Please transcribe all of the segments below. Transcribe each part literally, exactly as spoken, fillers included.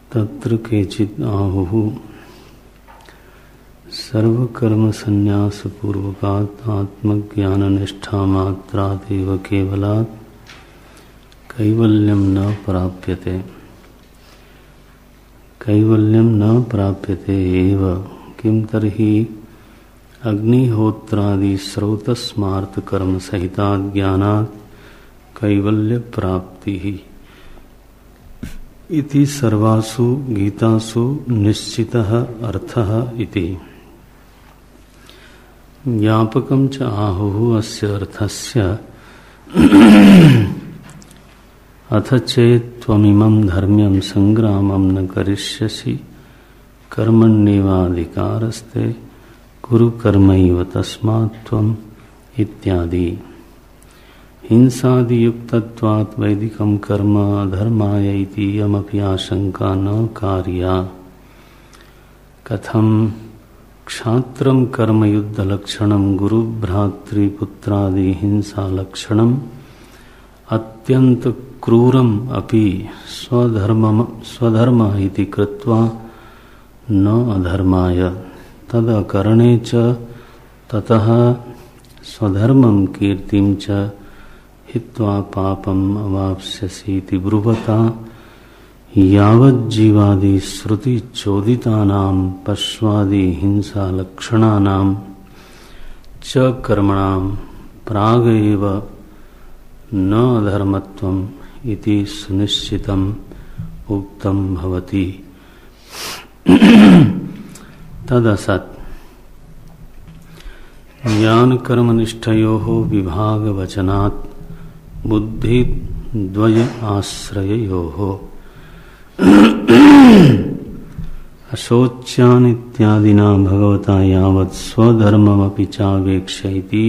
तत्र केचित् आहुः सर्वकर्म संन्यास पूर्वकात् आत्मज्ञान निष्ठा मात्रादेव केवलात् कैवल्यं न प्राप्यते कैवल्यं न प्राप्यते एव किं तर्हि अग्निहोत्रादि स्रोतस्मार्थ कर्म सहितात् ज्ञानात् कैवल्य प्राप्तिः इति सर्वासु गीतासु निश्चितः अर्थः इति ज्ञापकं च आहुः अस्य अर्थस्य अथ चेत् त्वमिमं धर्म्यं संग्रामं न करिष्यसि कर्मण्येवाधिकारस्ते कुरु कर्मैव तस्मात् त्वम् इत्यादि। हिंसादियुक्तत्वात् वैदिकं कर्म अधर्माय इति यमपि आशंका न कार्या। कथं क्षात्रं कर्मयुद्धलक्षणं गुरुभ्रातृपुत्रादि हिंसालक्षणम् अत्यंत क्रूरम् अपि स्वधर्मम् स्वधर्म इति कृत्वा न अधर्माय तदकरणे च ततः स्वधर्मं कीर्तिं च हित्वा पापम् अवाप्स्यसीति ब्रुवता यावज्जीवादि श्रुति चोदितानां पश्वादि हिंसालक्षणानां च कर्मणां प्रागेव न अधर्मत्वम् इति सुनिश्चितम् उक्तं भवति। तदसत् ज्ञान कर्मनिष्ठयोः विभागवचनात् बुद्धि द्वय आश्रययोः अशोच्यान् इत्यादिना भगवता यावत् स्वधर्ममपि चावेक्षयति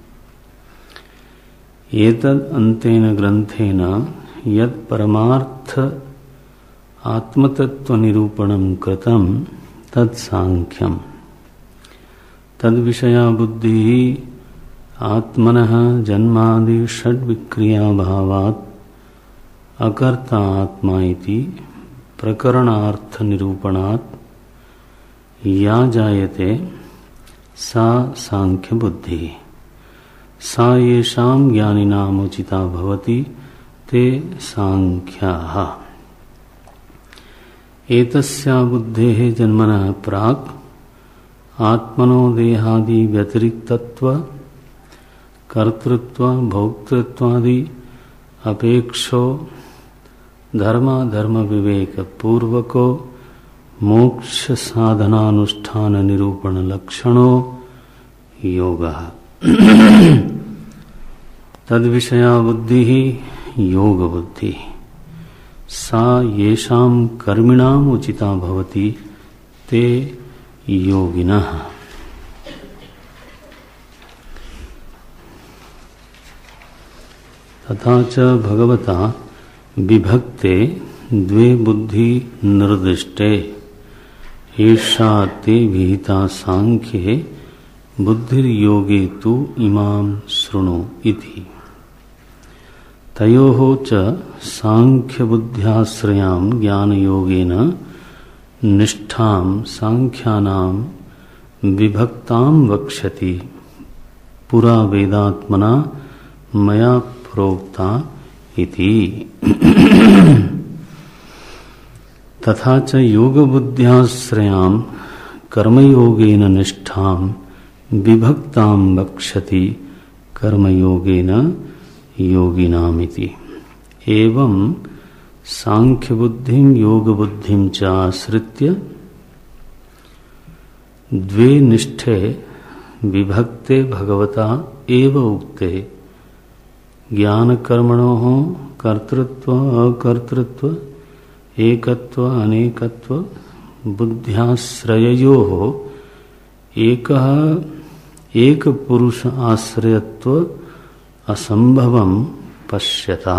एतद् अन्तेन ग्रन्थेन यत् परमार्थ आत्मतत्त्वनिरूपणं कृतं तत् सांख्यम् तद्विषया बुद्धिः आत्मनः जन्मादि षड्विक्रियाभावात् अकर्ता आत्मा इति प्रकरणार्थ निरूपणात् या जायते सा सांख्य बुद्धि सा येषां ज्ञानिनाम् उचिता भवति ते सांख्याः। एतस्या बुद्धेः जन्मनः प्राक् आत्मनो देहादि व्यतिरिक्तत्व कर्तृत्व भोक्तृत्वादि अपेक्षो धर्माधर्म विवेक पूर्वको मोक्ष साधनानुष्ठान निरूपण लक्षणो योगः तद्विषया बुद्धिः योग बुद्धि सा येषां कर्मिणाम् उचिता भवति ते योगिनः। तथा च भगवता विभक्ते द्वे बुद्धि निर्दिष्टे एषा ते विहिता सांख्ये बुद्धिर्योगे तु इमां शृणु इति। तयोः च सांख्य बुद्ध्याश्रयां ज्ञानयोगेन निष्ठां सांख्यानां विभक्तां वक्ष्यति पुरा वेदात्मना मया प्रोक्ता इति। तथा च योगबुद्ध्याश्रयां कर्मयोगेन निष्ठां विभक्तां वक्ष्यति कर्मयोगेन योगिनामिति। एवं सांख्यबुद्धिं योगबुद्धिं च आश्रित्य द्वे निष्ठे विभक्ते भगवता एव उक्ते ज्ञानकर्मणोः कर्तृत्व अकर्तृत्व एकत्व अनेकत्व बुद्ध्याश्रययोः एकः एक पुरुष आश्रयत्व असंभवं पश्यता।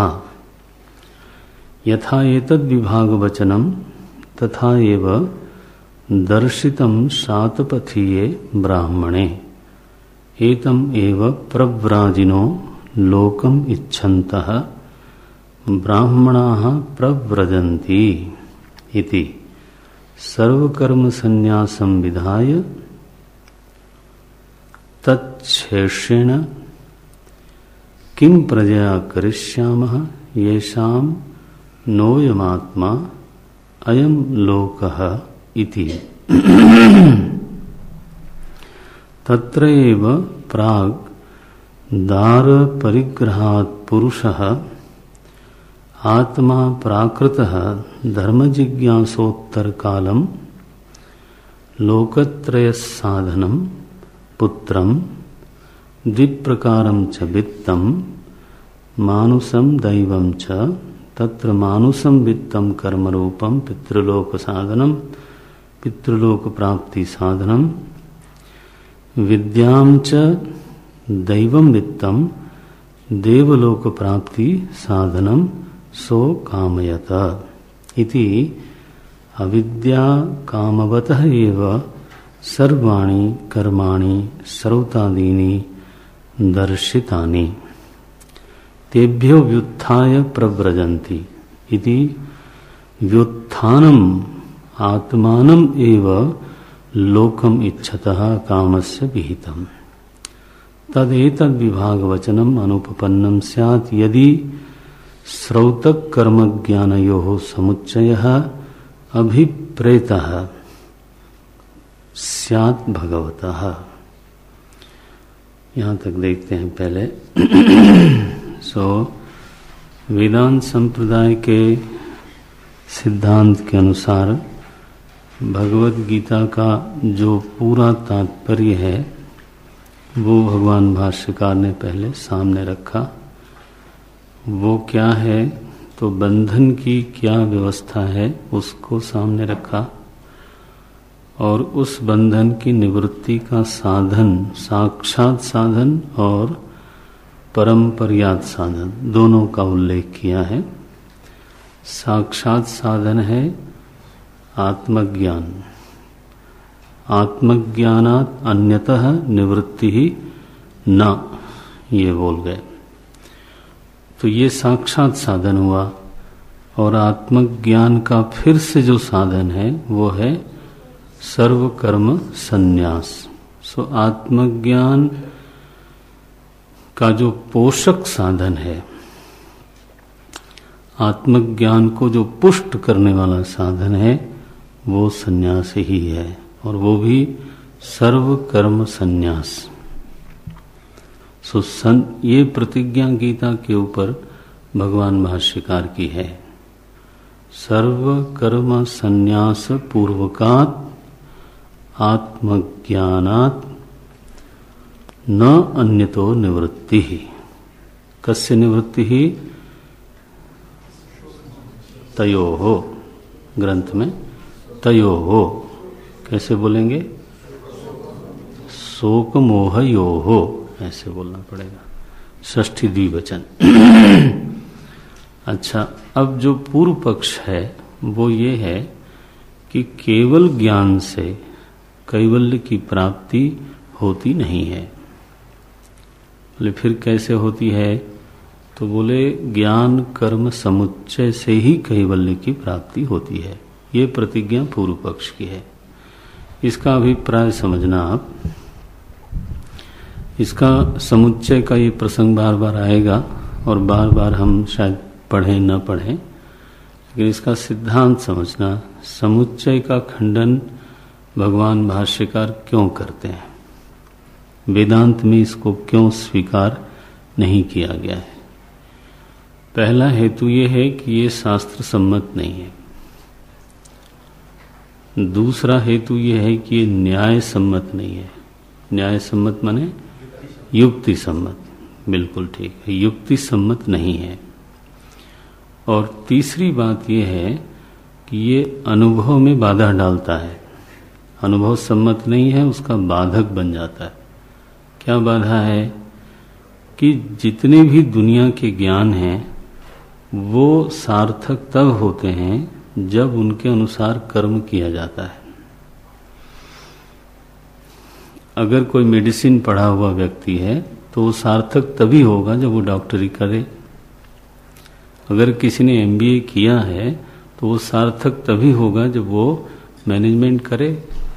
यथा एतद् विभागवचनं तथा एव दर्शितं शातपथीये ब्राह्मणे एतम् एव प्रव्राजिनो लोकम् इच्छन्तः ब्राह्मणाः प्रव्रजन्ति इति सर्वकर्म संन्यासं विधाय तच्छेषेण किम प्रजया करिष्यामः येषां नोयमात्मा अयं लोकः इति। तत्र एव प्राग् दार परिग्रहात् पुरुषः आत्मा प्राकृतः धर्मजिज्ञासोत्तर कालम लोकत्रयसाधनं पुत्रं द्विप्रकारं च वित्तं मानुषं दैवं च तत्र मानुषं वित्तं कर्मरूपं पितृलोक साधनं पितृलोक प्राप्ति साधनं विद्यां च दैवं वित्तं देवलोक प्राप्ति साधनं सो कामयत इति अविद्या कामवतः एव सर्वाणि कर्माणि सर्वतादीनि दर्शितानि तेभ्यो व्युत्थाय प्रव्रजन्ति इति व्युत्थानम् आत्मानम् एव लोकम् इच्छतः कामस्य विहितम् तदेतद् विभागवचनम् अनुपपन्नं स्यात् यदि श्रौतक कर्म ज्ञानयोः समुच्चयः अभिप्रेतः स्यात् भगवतः। यहाँ तक देखते हैं पहले। सो वेदांत संप्रदाय के सिद्धांत के अनुसार भगवद गीता का जो पूरा तात्पर्य है वो भगवान भाष्यकार ने पहले सामने रखा। वो क्या है तो बंधन की क्या व्यवस्था है उसको सामने रखा और उस बंधन की निवृत्ति का साधन साक्षात साधन और परंपर्यात साधन दोनों का उल्लेख किया है। साक्षात साधन है आत्मज्ञान, आत्मज्ञानात् अन्यतः निवृत्ति ही न, ये बोल गए। तो ये साक्षात साधन हुआ और आत्मज्ञान का फिर से जो साधन है वो है सर्व कर्म संन्यास। सो आत्मज्ञान का जो पोषक साधन है, आत्मज्ञान को जो पुष्ट करने वाला साधन है वो संन्यास ही है और वो भी सर्व कर्म संन्यास। सो सन ये प्रतिज्ञा गीता के ऊपर भगवान भाष्यकार की है। सर्व कर्म संन्यास पूर्वकात् आत्मज्ञानात् न अन्यतो निवृत्ति ही। कस्य निवृत्ति ही? तयोः, ग्रंथ में तयोः कैसे बोलेंगे? शोक मोह योः ऐसे बोलना पड़ेगा, षष्ठी द्विवचन। अच्छा, अब जो पूर्व पक्ष है वो ये है कि केवल ज्ञान से कैवल्य की प्राप्ति होती नहीं है। बोले फिर कैसे होती है? तो बोले ज्ञान कर्म समुच्चय से ही कैवल्य की प्राप्ति होती है। ये प्रतिज्ञा पूर्व पक्ष की है। इसका अभिप्राय समझना आप। इसका समुच्चय का ये प्रसंग बार बार आएगा और बार बार हम शायद पढ़ें न पढ़ें, लेकिन इसका सिद्धांत समझना। समुच्चय का खंडन भगवान भाष्यकार क्यों करते हैं, वेदांत में इसको क्यों स्वीकार नहीं किया गया है? पहला हेतु ये है कि ये शास्त्र सम्मत नहीं है। दूसरा हेतु ये है कि ये न्याय सम्मत नहीं है। न्याय सम्मत माने युक्ति सम्मत, बिल्कुल ठीक है, युक्ति सम्मत नहीं है। और तीसरी बात यह है कि ये अनुभव में बाधा डालता है। अनुभव सम्मत नहीं है, उसका बाधक बन जाता है। क्या बाधा है? कि जितने भी दुनिया के ज्ञान हैं वो सार्थक तब होते हैं जब उनके अनुसार कर्म किया जाता है। अगर कोई मेडिसिन पढ़ा हुआ व्यक्ति है तो वो सार्थक तभी होगा जब वो डॉक्टरी करे। अगर किसी ने एमबीए किया है तो वो सार्थक तभी होगा जब वो मैनेजमेंट करे।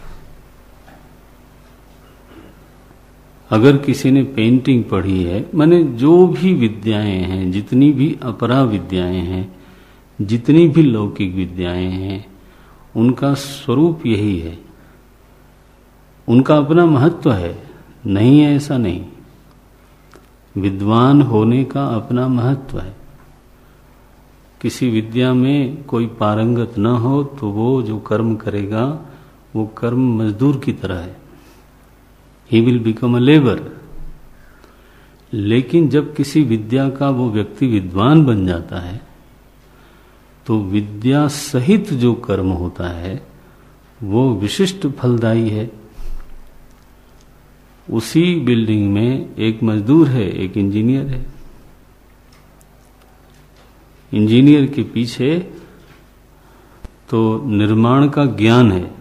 अगर किसी ने पेंटिंग पढ़ी है, माने जो भी विद्याएं हैं, जितनी भी अपरा विद्याएं हैं, जितनी भी लौकिक विद्याएं हैं, उनका स्वरूप यही है। उनका अपना महत्व है, नहीं है ऐसा नहीं। विद्वान होने का अपना महत्व है। किसी विद्या में कोई पारंगत न हो तो वो जो कर्म करेगा वो कर्म मजदूर की तरह है। He will become a labour. लेकिन जब किसी विद्या का वो व्यक्ति विद्वान बन जाता है तो विद्या सहित जो कर्म होता है वो विशिष्ट फलदायी है। उसी बिल्डिंग में एक मजदूर है, एक इंजीनियर है। इंजीनियर के पीछे तो निर्माण का ज्ञान है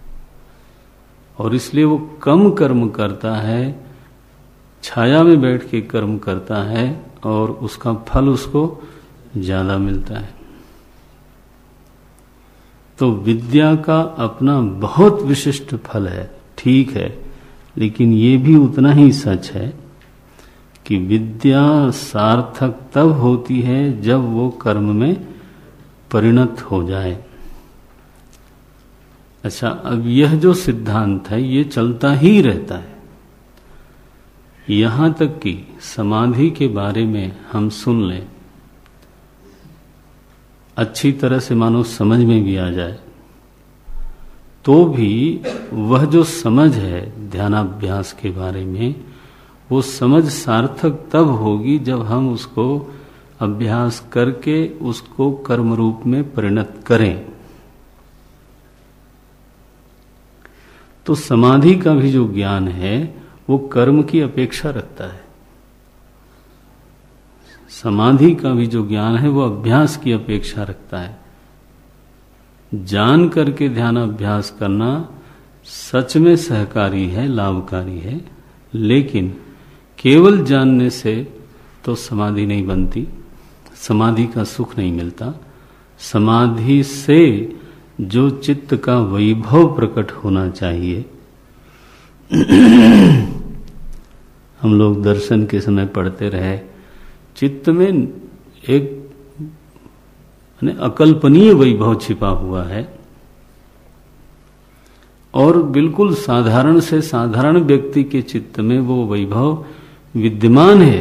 और इसलिए वो कम कर्म करता है, छाया में बैठ के कर्म करता है और उसका फल उसको ज्यादा मिलता है। तो विद्या का अपना बहुत विशिष्ट फल है, ठीक है, लेकिन ये भी उतना ही सच है कि विद्या सार्थक तब होती है जब वो कर्म में परिणत हो जाए। अच्छा, अब यह जो सिद्धांत है ये चलता ही रहता है। यहां तक कि समाधि के बारे में हम सुन लें, अच्छी तरह से मानो समझ में भी आ जाए, तो भी वह जो समझ है ध्यानाभ्यास के बारे में, वो समझ सार्थक तब होगी जब हम उसको अभ्यास करके उसको कर्म रूप में परिणत करें। तो समाधि का भी जो ज्ञान है वो कर्म की अपेक्षा रखता है। समाधि का भी जो ज्ञान है वो अभ्यास की अपेक्षा रखता है। जान करके ध्यान अभ्यास करना सच में सहकारी है, लाभकारी है, लेकिन केवल जानने से तो समाधि नहीं बनती, समाधि का सुख नहीं मिलता। समाधि से जो चित्त का वैभव प्रकट होना चाहिए, हम लोग दर्शन के समय पढ़ते रहे, चित्त में एक अकल्पनीय वैभव छिपा हुआ है और बिल्कुल साधारण से साधारण व्यक्ति के चित्त में वो वैभव विद्यमान है,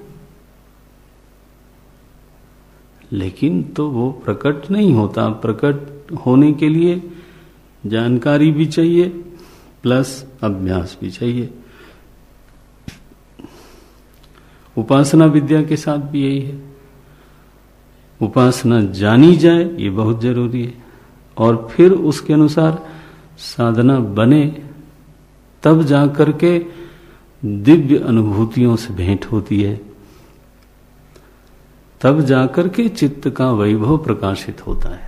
लेकिन तो वो प्रकट नहीं होता। प्रकट होने के लिए जानकारी भी चाहिए प्लस अभ्यास भी चाहिए। उपासना विद्या के साथ भी यही है। उपासना जानी जाए ये बहुत जरूरी है और फिर उसके अनुसार साधना बने, तब जाकर के दिव्य अनुभूतियों से भेंट होती है, तब जाकर के चित्त का वैभव प्रकाशित होता है।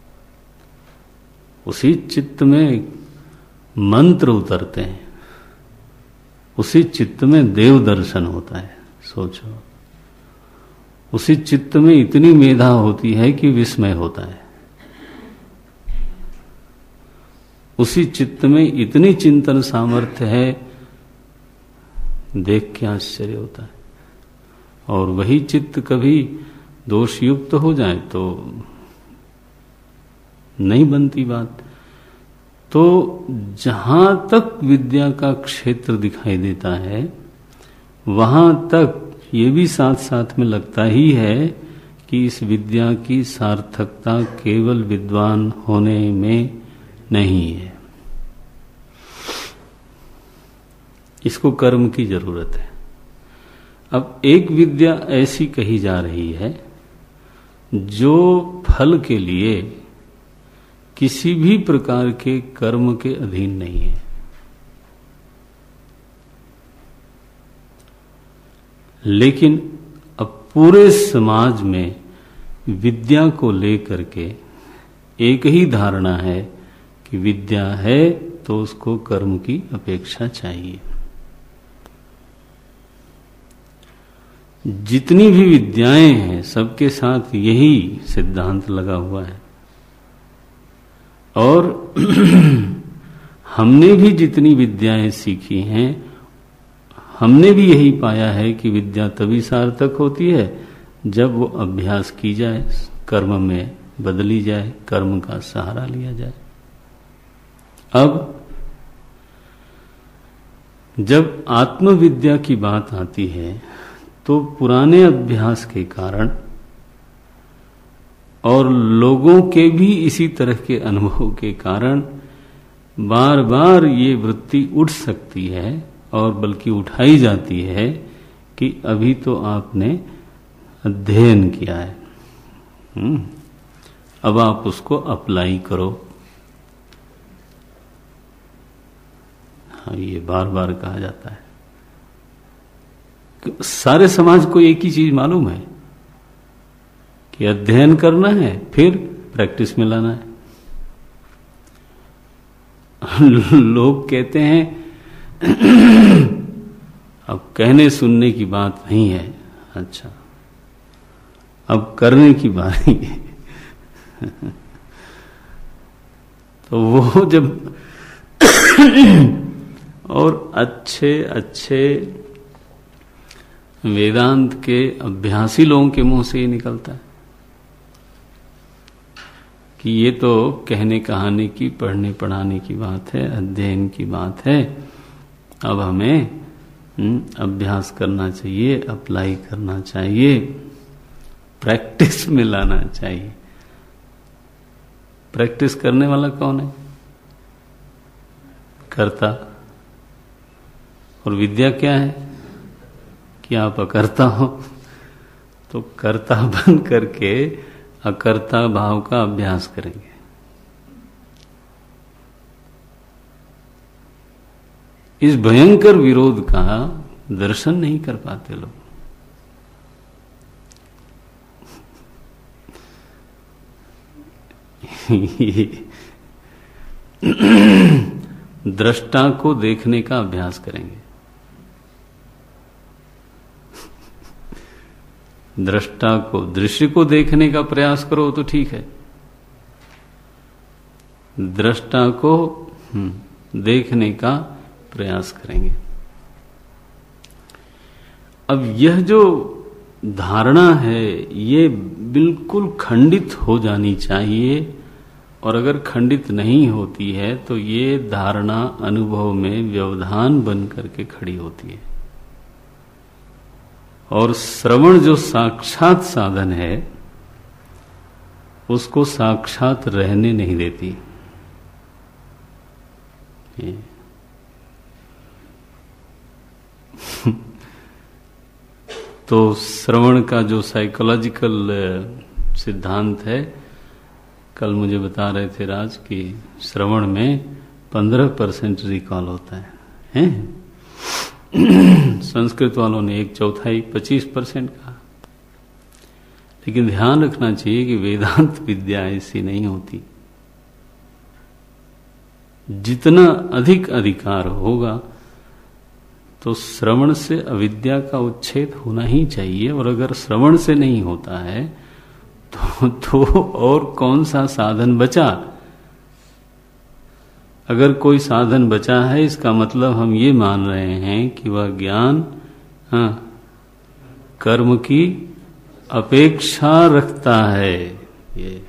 उसी चित्त में मंत्र उतरते हैं, उसी चित्त में देव दर्शन होता है। सोचो, उसी चित्त में इतनी मेधा होती है कि विस्मय होता है, उसी चित्त में इतनी चिंतन सामर्थ्य है, देख के आश्चर्य होता है। और वही चित्त कभी दोष युक्त हो जाए तो नहीं बनती बात। तो जहां तक विद्या का क्षेत्र दिखाई देता है वहां तक ये भी साथ साथ में लगता ही है कि इस विद्या की सार्थकता केवल विद्वान होने में नहीं है, इसको कर्म की जरूरत है। अब एक विद्या ऐसी कही जा रही है जो फल के लिए किसी भी प्रकार के कर्म के अधीन नहीं है, लेकिन अब पूरे समाज में विद्या को लेकर के एक ही धारणा है कि विद्या है तो उसको कर्म की अपेक्षा चाहिए। जितनी भी विद्याएं हैं सबके साथ यही सिद्धांत लगा हुआ है। और हमने भी जितनी विद्याएं सीखी हैं, हमने भी यही पाया है कि विद्या तभी सार्थक होती है जब वो अभ्यास की जाए, कर्म में बदली जाए, कर्म का सहारा लिया जाए। अब जब आत्मविद्या की बात आती है तो पुराने अभ्यास के कारण और लोगों के भी इसी तरह के अनुभव के कारण बार बार ये वृत्ति उठ सकती है, और बल्कि उठाई जाती है कि अभी तो आपने अध्ययन किया है, हुँ? अब आप उसको अप्लाई करो। हाँ, ये बार बार कहा जाता है। सारे समाज को एक ही चीज मालूम है कि अध्ययन करना है, फिर प्रैक्टिस में लाना है। लोग कहते हैं अब कहने सुनने की बात नहीं है, अच्छा अब करने की बारी है। तो वो जब और अच्छे अच्छे वेदांत के अभ्यासी लोगों के मुंह से ये निकलता है कि ये तो कहने कहानी की, पढ़ने पढ़ाने की बात है, अध्ययन की बात है, अब हमें अभ्यास करना चाहिए, अप्लाई करना चाहिए, प्रैक्टिस में लाना चाहिए। प्रैक्टिस करने वाला कौन है? कर्ता। और विद्या क्या है कि आप अकर्ता हो, तो कर्ता बन करके अकर्ता भाव का अभ्यास करेंगे। इस भयंकर विरोध का दर्शन नहीं कर पाते लोग। दृष्टा को देखने का अभ्यास करेंगे। दृष्टा को, दृश्य को देखने का प्रयास करो तो ठीक है, दृष्टा को देखने का प्रयास करेंगे। अब यह जो धारणा है ये बिल्कुल खंडित हो जानी चाहिए, और अगर खंडित नहीं होती है तो ये धारणा अनुभव में व्यवधान बन करके खड़ी होती है, और श्रवण जो साक्षात साधन है उसको साक्षात रहने नहीं देती। तो श्रवण का जो साइकोलॉजिकल सिद्धांत है, कल मुझे बता रहे थे राज कि श्रवण में पंद्रह परसेंट रिकॉल होता है, हैं? संस्कृत वालों ने एक चौथाई पच्चीस परसेंट कहा। लेकिन ध्यान रखना चाहिए कि वेदांत विद्या ऐसी नहीं होती। जितना अधिक अधिकार होगा तो श्रवण से अविद्या का उच्छेद होना ही चाहिए, और अगर श्रवण से नहीं होता है तो, तो और कौन सा साधन बचा? अगर कोई साधन बचा है इसका मतलब हम ये मान रहे हैं कि वह ज्ञान हाँ, कर्म की अपेक्षा रखता है। ये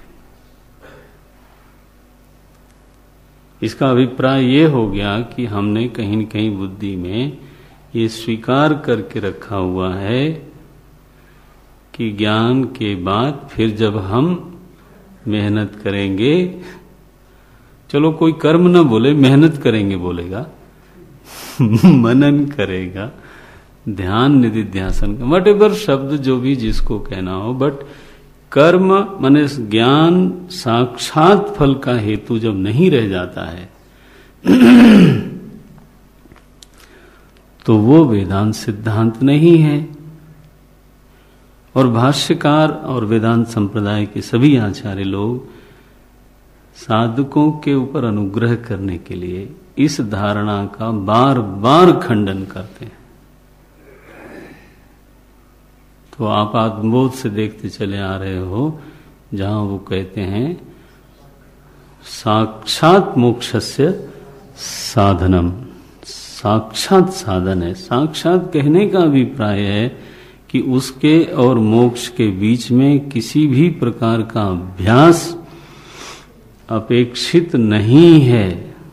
इसका अभिप्राय ये हो गया कि हमने कहीं न कहीं बुद्धि में ये स्वीकार करके रखा हुआ है कि ज्ञान के बाद फिर जब हम मेहनत करेंगे, चलो कोई कर्म न बोले, मेहनत करेंगे बोलेगा, मनन करेगा, ध्यान निधिध्यासन का, वट एवर शब्द जो भी जिसको कहना हो, बट कर्म माने ज्ञान साक्षात फल का हेतु जब नहीं रह जाता है तो वो वेदांत सिद्धांत नहीं है। और भाष्यकार और वेदांत संप्रदाय के सभी आचार्य लोग साधकों के ऊपर अनुग्रह करने के लिए इस धारणा का बार बार खंडन करते हैं। तो आप आत्मबोध से देखते चले आ रहे हो, जहां वो कहते हैं साक्षात मोक्षस्य साधनम, साक्षात साधन है। साक्षात कहने का अभिप्राय है कि उसके और मोक्ष के बीच में किसी भी प्रकार का अभ्यास अपेक्षित नहीं है।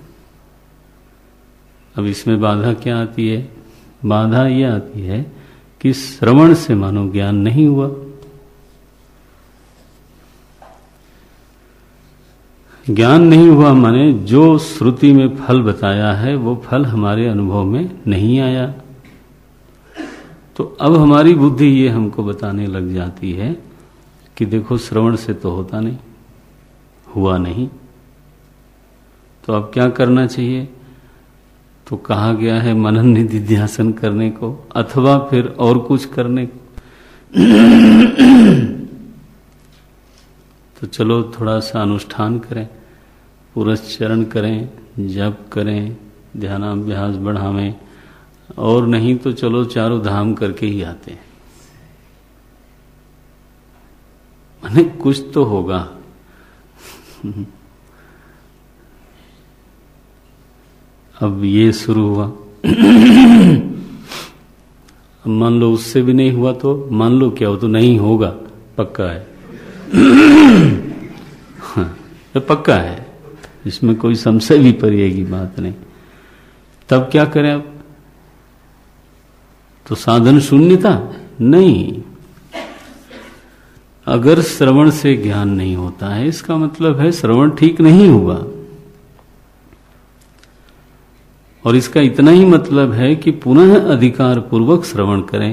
अब इसमें बाधा क्या आती है? बाधा यह आती है कि श्रवण से मानो ज्ञान नहीं हुआ। ज्ञान नहीं हुआ माने जो श्रुति में फल बताया है वो फल हमारे अनुभव में नहीं आया। तो अब हमारी बुद्धि ये हमको बताने लग जाती है कि देखो श्रवण से तो होता नहीं, हुआ नहीं, तो अब क्या करना चाहिए? तो कहा गया है मनन निधिध्यासन करने को, अथवा फिर और कुछ करने को। तो चलो थोड़ा सा अनुष्ठान करें, पुरस्चरण करें, जप करें, ध्यानाभ्यास बढ़ावें, और नहीं तो चलो चारों धाम करके ही आते हैं। माने कुछ तो होगा। अब ये शुरू हुआ। अब मान लो उससे भी नहीं हुआ तो मान लो क्या हो, तो नहीं होगा, पक्का है। हाँ, तो पक्का है, इसमें कोई संशय भी परिए की बात नहीं। तब क्या करें? अब तो साधन शून्यता नहीं। अगर श्रवण से ज्ञान नहीं होता है, इसका मतलब है श्रवण ठीक नहीं हुआ। और इसका इतना ही मतलब है कि पुनः अधिकार पूर्वक श्रवण करें,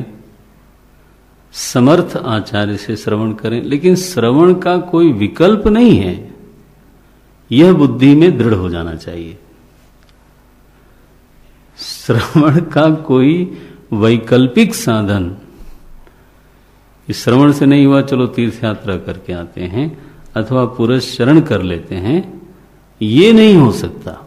समर्थ आचार्य से श्रवण करें, लेकिन श्रवण का कोई विकल्प नहीं है, यह बुद्धि में दृढ़ हो जाना चाहिए। श्रवण का कोई वैकल्पिक साधन, इस श्रवण से नहीं हुआ चलो तीर्थ यात्रा करके आते हैं अथवा पुरस्चरण कर लेते हैं, ये नहीं हो सकता।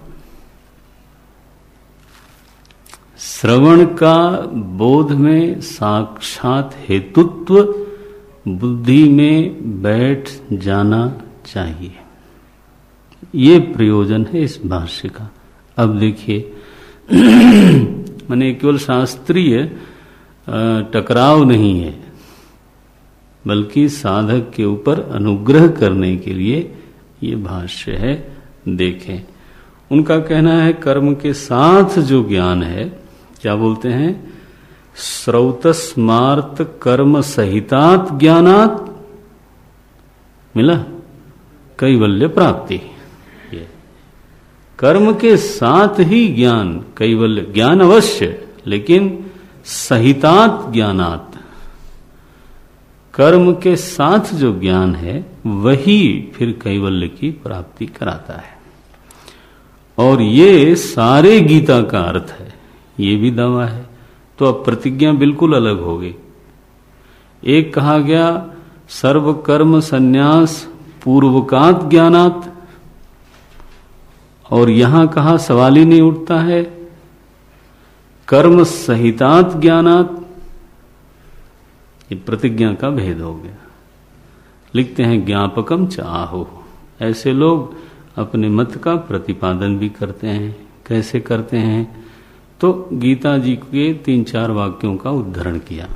श्रवण का बोध में साक्षात हेतुत्व बुद्धि में बैठ जाना चाहिए। ये प्रयोजन है इस भाष्य का। अब देखिए, माने केवल शास्त्रीय टकराव नहीं है, बल्कि साधक के ऊपर अनुग्रह करने के लिए ये भाष्य है। देखें, उनका कहना है कर्म के साथ जो ज्ञान है, क्या बोलते हैं? श्रौतस्मार्त कर्म सहितात ज्ञानात मिला कैवल्य प्राप्ति। ये कर्म के साथ ही ज्ञान, कैवल्य ज्ञान अवश्य, लेकिन सहितात ज्ञानात, कर्म के साथ जो ज्ञान है वही फिर कैवल्य की प्राप्ति कराता है। और ये सारे गीता का अर्थ है, ये भी दावा है। तो अब प्रतिज्ञा बिल्कुल अलग हो गई। एक कहा गया सर्व कर्म संन्यास पूर्वकात ज्ञानात, और यहां कहा सवाल ही नहीं उठता है कर्म सहितात ज्ञानात। ये प्रतिज्ञा का भेद हो गया। लिखते हैं ज्ञापकम चाहो। ऐसे लोग अपने मत का प्रतिपादन भी करते हैं। कैसे करते हैं? तो गीता जी के तीन चार वाक्यों का उद्धरण किया।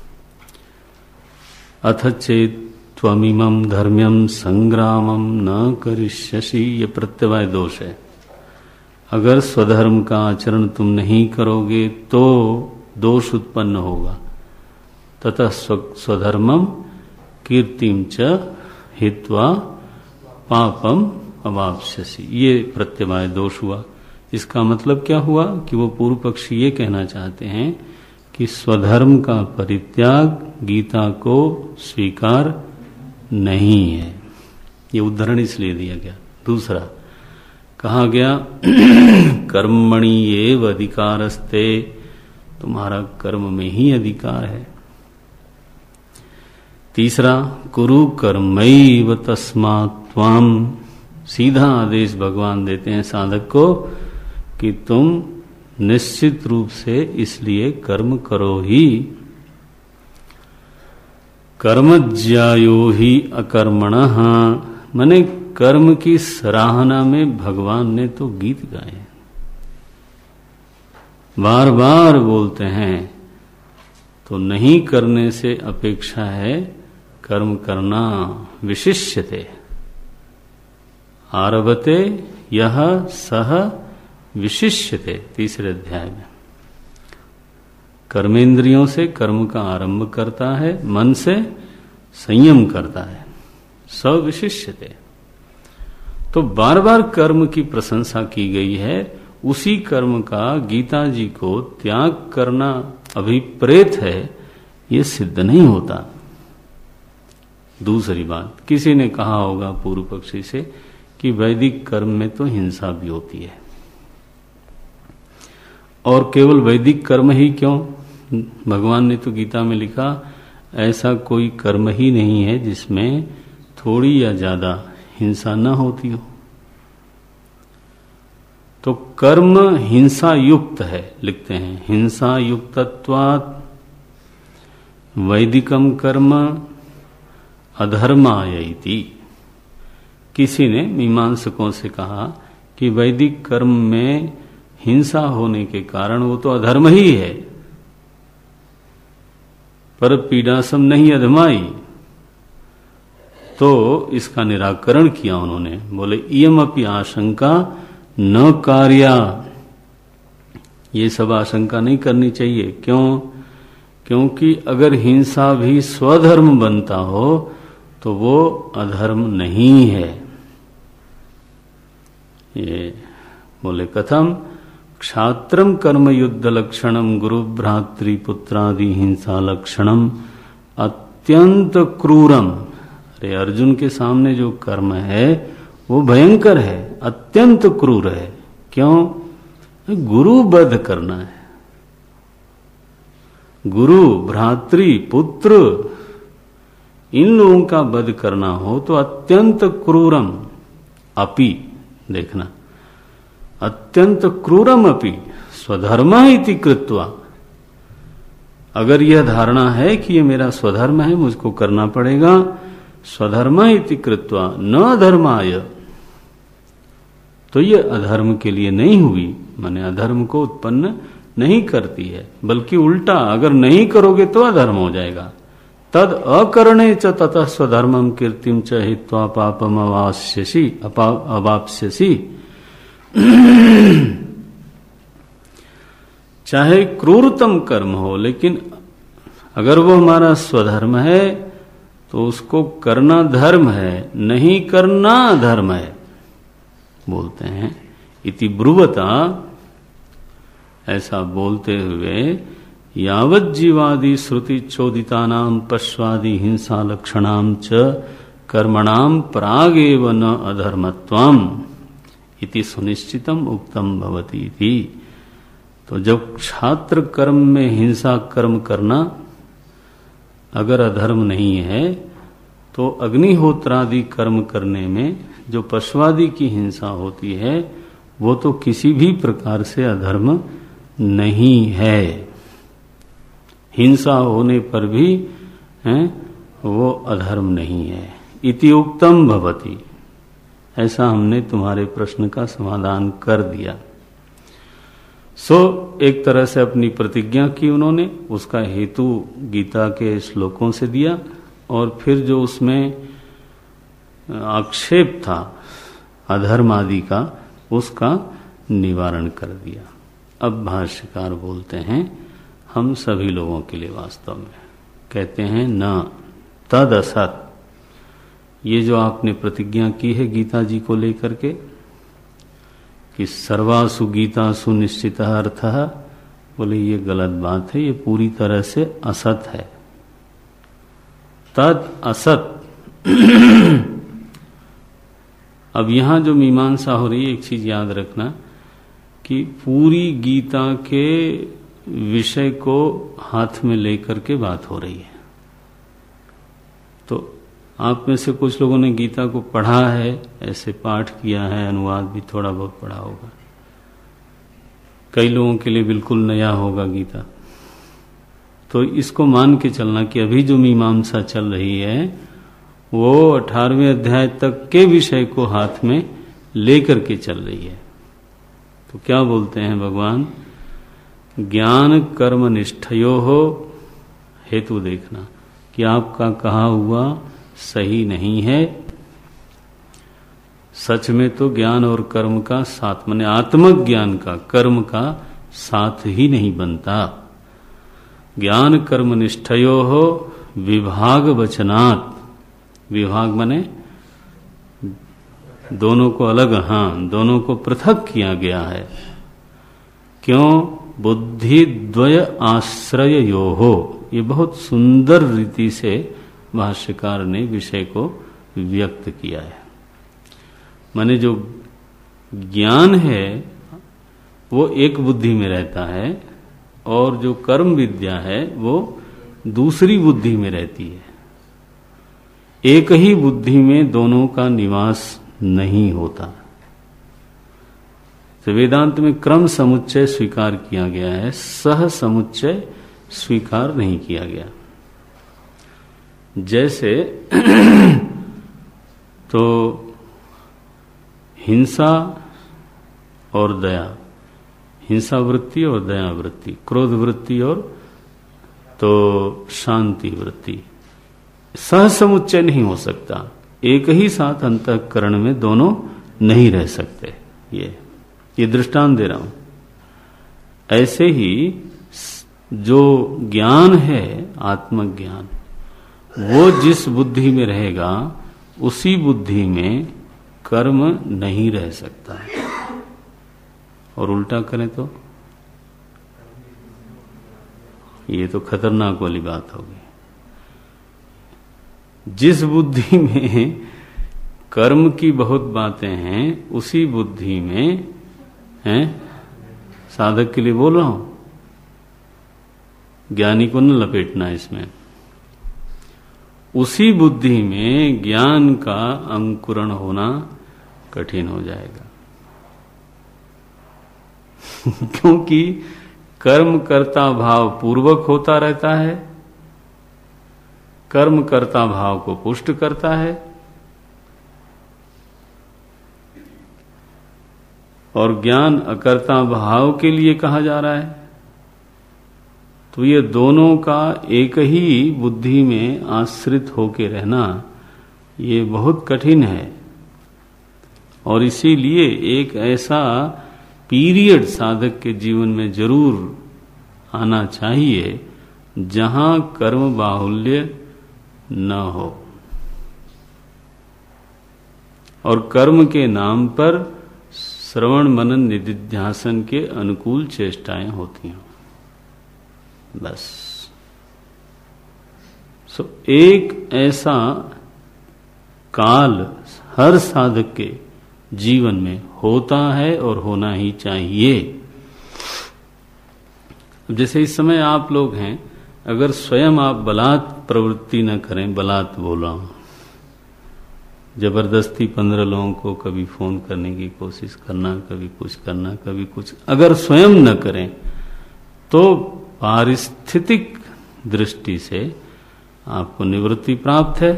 अथ चेत त्वमिमं धर्म्यम संग्रामम न करिष्यसि, ये प्रत्यवाय दोष है। अगर स्वधर्म का आचरण तुम नहीं करोगे तो दोष उत्पन्न होगा। ततः स्वधर्मम कीर्तिम च हित्वा पापम अवाप्स्यसि, ये प्रत्यवाय दोष हुआ। इसका मतलब क्या हुआ कि वो पूर्व पक्षी ये कहना चाहते हैं कि स्वधर्म का परित्याग गीता को स्वीकार नहीं है। ये उदाहरण इसलिए दिया गया। दूसरा कहा गया कर्मणि एव अधिकारस्ते, तुम्हारा कर्म में ही अधिकार है। तीसरा कुरु कर्मैव तस्मात् त्वाम, सीधा आदेश भगवान देते हैं साधक को कि तुम निश्चित रूप से इसलिए कर्म करो ही। कर्मज्यायो ही अकर्मणः, माने कर्म की सराहना में भगवान ने तो गीत गाए, बार बार बोलते हैं। तो नहीं करने से अपेक्षा है कर्म करना। विशिष्यते आरभते यह सह विशिष्यते, तीसरे अध्याय में। कर्मेंद्रियों से कर्म का आरंभ करता है, मन से संयम करता है, सविशिष्यते। तो बार बार कर्म की प्रशंसा की गई है। उसी कर्म का गीता जी को त्याग करना अभिप्रेत है, ये सिद्ध नहीं होता। दूसरी बात, किसी ने कहा होगा पूर्व पक्षी से कि वैदिक कर्म में तो हिंसा भी होती है, और केवल वैदिक कर्म ही क्यों? भगवान ने तो गीता में लिखा ऐसा कोई कर्म ही नहीं है जिसमें थोड़ी या ज्यादा हिंसा न होती हो। तो कर्म हिंसा युक्त है, लिखते हैं हिंसा युक्तत्वात् वैदिकम कर्म अधर्मायति। किसी ने मीमांसकों से कहा कि वैदिक कर्म में हिंसा होने के कारण वो तो अधर्म ही है, पर पीड़ासम नहीं अधमाई। तो इसका निराकरण किया उन्होंने, बोले इयम अपि आशंका न कार्या। ये सब आशंका नहीं करनी चाहिए। क्यों? क्योंकि अगर हिंसा भी स्वधर्म बनता हो तो वो अधर्म नहीं है। ये बोले कथम क्षात्रम कर्म युद्ध लक्षणम गुरु भ्रातृ पुत्रादि हिंसा लक्षणम अत्यंत क्रूरम। अरे अर्जुन के सामने जो कर्म है वो भयंकर है, अत्यंत क्रूर है। क्यों? गुरु वध करना है। गुरु भ्रातृ पुत्र इन लोगों का वध करना हो तो अत्यंत क्रूरम अपि, देखना अत्यंत क्रूरम अपि स्वधर्म इति कृत्वा। अगर यह धारणा है कि ये मेरा स्वधर्म है, मुझको करना पड़ेगा, स्वधर्म इति कृत्वा न अधर्माय, तो ये अधर्म के लिए नहीं हुई, माने अधर्म को उत्पन्न नहीं करती है, बल्कि उल्टा अगर नहीं करोगे तो अधर्म हो जाएगा। तद अकरणे च ततः स्वधर्मम कीर्तिम च हित्वा पापम अवाप्स्यसि अवाप्स्यसि। चाहे क्रूरतम कर्म हो, लेकिन अगर वो हमारा स्वधर्म है तो उसको करना धर्म है, नहीं करना धर्म है। बोलते हैं इति ब्रुवता, ऐसा बोलते हुए यावत जीवादि श्रुति चोदितानाम पश्वादि हिंसा लक्षणाम च कर्मणाम प्रागेव न अधर्मत्वम इति सुनिश्चितम उक्तम भवति थी। तो जब छात्र कर्म में हिंसा कर्म करना अगर अधर्म नहीं है, तो अग्निहोत्रादि कर्म करने में जो पशुवादि की हिंसा होती है वो तो किसी भी प्रकार से अधर्म नहीं है। हिंसा होने पर भी है वो अधर्म नहीं है। इति उक्तम भवति, ऐसा हमने तुम्हारे प्रश्न का समाधान कर दिया। सो एक तरह से अपनी प्रतिज्ञा की उन्होंने, उसका हेतु गीता के श्लोकों से दिया, और फिर जो उसमें आक्षेप था अधर्म आदि का, उसका निवारण कर दिया। अब भाष्यकार बोलते हैं हम सभी लोगों के लिए वास्तव में कहते हैं न तद असत, ये जो आपने प्रतिज्ञा की है गीता जी को लेकर के कि सर्वासु गीतासु निश्चितः अर्थः, बोले ये गलत बात है, ये पूरी तरह से असत है। तद असत। अब यहां जो मीमांसा हो रही है, एक चीज याद रखना कि पूरी गीता के विषय को हाथ में लेकर के बात हो रही है। तो आप में से कुछ लोगों ने गीता को पढ़ा है, ऐसे पाठ किया है, अनुवाद भी थोड़ा बहुत पढ़ा होगा। कई लोगों के लिए बिल्कुल नया होगा गीता। तो इसको मान के चलना कि अभी जो मीमांसा चल रही है वो अठारहवें अध्याय तक के विषय को हाथ में लेकर के चल रही है। तो क्या बोलते हैं भगवान, ज्ञान कर्म निष्ठयो हो, हेतु देखना कि आपका कहा हुआ सही नहीं है। सच में तो ज्ञान और कर्म का साथ, माने आत्मक ज्ञान का कर्म का साथ ही नहीं बनता। ज्ञान कर्म निष्ठयो हो विभाग वचनात्, विभाग माने दोनों को अलग, हाँ दोनों को पृथक किया गया है। क्यों? बुद्धि द्वय आश्रय यो हो, ये बहुत सुंदर रीति से भाष्यकार ने विषय को व्यक्त किया है। माने जो ज्ञान है वो एक बुद्धि में रहता है और जो कर्म विद्या है वो दूसरी बुद्धि में रहती है। एक ही बुद्धि में दोनों का निवास नहीं होता। तो वेदांत में क्रम समुच्चय स्वीकार किया गया है, सह समुच्चय स्वीकार नहीं किया गया। जैसे तो हिंसा और दया, हिंसा वृत्ति और दया वृत्ति, क्रोध वृत्ति और तो शांति वृत्ति, सह समुच्चय नहीं हो सकता। एक ही साथ अंतःकरण में दोनों नहीं रह सकते। ये ये दृष्टांत दे रहा हूं। ऐसे ही जो ज्ञान है आत्मज्ञान, वो जिस बुद्धि में रहेगा उसी बुद्धि में कर्म नहीं रह सकता है। और उल्टा करें तो ये तो खतरनाक वाली बात होगी। जिस बुद्धि में कर्म की बहुत बातें हैं उसी बुद्धि में हैं, साधक के लिए बोल रहा हूं, ज्ञानी को न लपेटना इसमें, उसी बुद्धि में ज्ञान का अंकुरण होना कठिन हो जाएगा। क्योंकि कर्म कर्ता भाव पूर्वक होता रहता है, कर्म कर्ता भाव को पुष्ट करता है, और ज्ञान अकर्ता भाव के लिए कहा जा रहा है। तो ये दोनों का एक ही बुद्धि में आश्रित होके रहना ये बहुत कठिन है। और इसीलिए एक ऐसा पीरियड साधक के जीवन में जरूर आना चाहिए जहां कर्म बाहुल्य न हो और कर्म के नाम पर श्रवण मनन निधिध्यासन के अनुकूल चेष्टाएं होती हैं। बस सो एक ऐसा काल हर साधक के जीवन में होता है और होना ही चाहिए। जैसे इस समय आप लोग हैं, अगर स्वयं आप बलात् प्रवृत्ति न करें, बलात् बोला हूं, जबरदस्ती पंद्रह लोगों को कभी फोन करने की कोशिश करना, कभी कुछ करना, कभी कुछ, अगर स्वयं न करें तो पारिस्थितिक दृष्टि से आपको निवृत्ति प्राप्त है।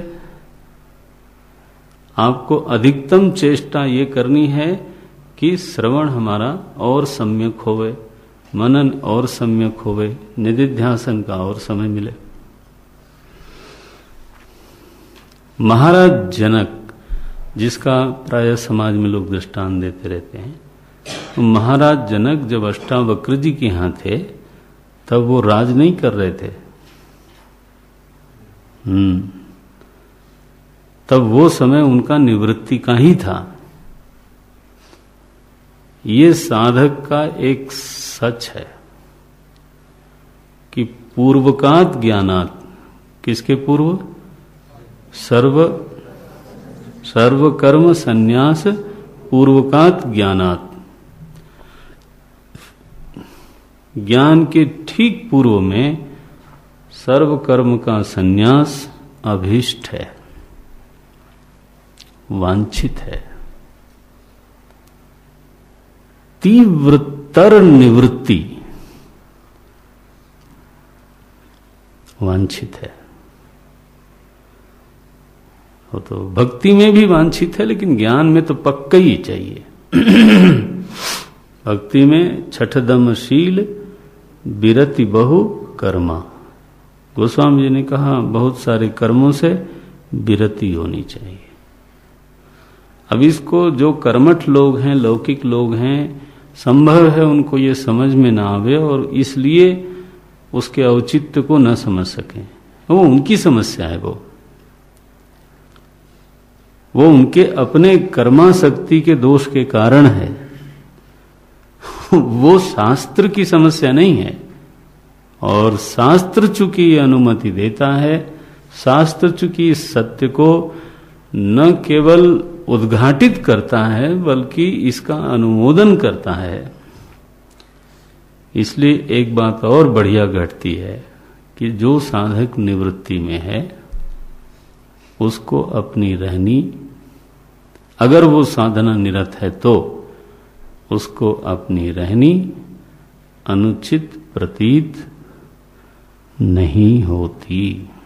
आपको अधिकतम चेष्टा ये करनी है कि श्रवण हमारा और सम्यक होवे, मनन और सम्यक होवे, निधिध्यासन का और समय मिले। महाराज जनक, जिसका प्राय समाज में लोग दृष्टांत देते रहते हैं, तो महाराज जनक जब अष्टावक्र जी के यहाँ थे तब वो राज नहीं कर रहे थे। हम्म तब वो समय उनका निवृत्ति का ही था। ये साधक का एक सच है कि पूर्वकात ज्ञानात, किसके पूर्व? सर्व सर्व कर्म संन्यास पूर्वकात ज्ञानात, ज्ञान के ठीक पूर्व में सर्व कर्म का संन्यास अभीष्ट है, वांछित है। तीव्रतर निवृत्ति वांछित है। वो तो भक्ति में भी वांछित है, लेकिन ज्ञान में तो पक्का ही चाहिए। भक्ति में छठदमशील बिरति बहु कर्मा। गोस्वामी जी ने कहा बहुत सारे कर्मों से बिरति होनी चाहिए। अब इसको जो कर्मठ लोग हैं, लौकिक लोग हैं, संभव है उनको ये समझ में ना आवे और इसलिए उसके औचित्य को न समझ सकें। वो उनकी समस्या है, वो वो उनके अपने कर्माशक्ति के दोष के कारण है। वो शास्त्र की समस्या नहीं है। और शास्त्र चूंकि ये अनुमति देता है, शास्त्र चूंकि इस सत्य को न केवल उद्घाटित करता है बल्कि इसका अनुमोदन करता है, इसलिए एक बात और बढ़िया घटती है कि जो साधक निवृत्ति में है उसको अपनी रहनी, अगर वो साधना निरत है तो उसको अपनी रहनी अनुचित प्रतीत नहीं होती।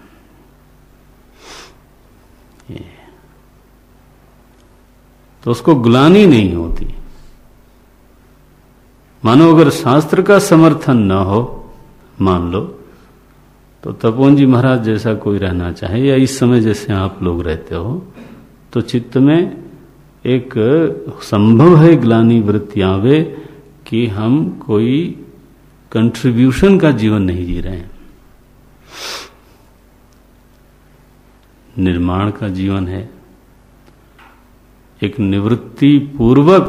तो उसको ग्लानि नहीं होती। मानो अगर शास्त्र का समर्थन न हो, मान लो, तो तपोवन जी महाराज जैसा कोई रहना चाहे या इस समय जैसे आप लोग रहते हो, तो चित्त में एक संभव है ग्लानि वृत्ति आवे कि हम कोई कंट्रीब्यूशन का जीवन नहीं जी रहे हैं, निर्माण का जीवन है, एक निवृत्ति पूर्वक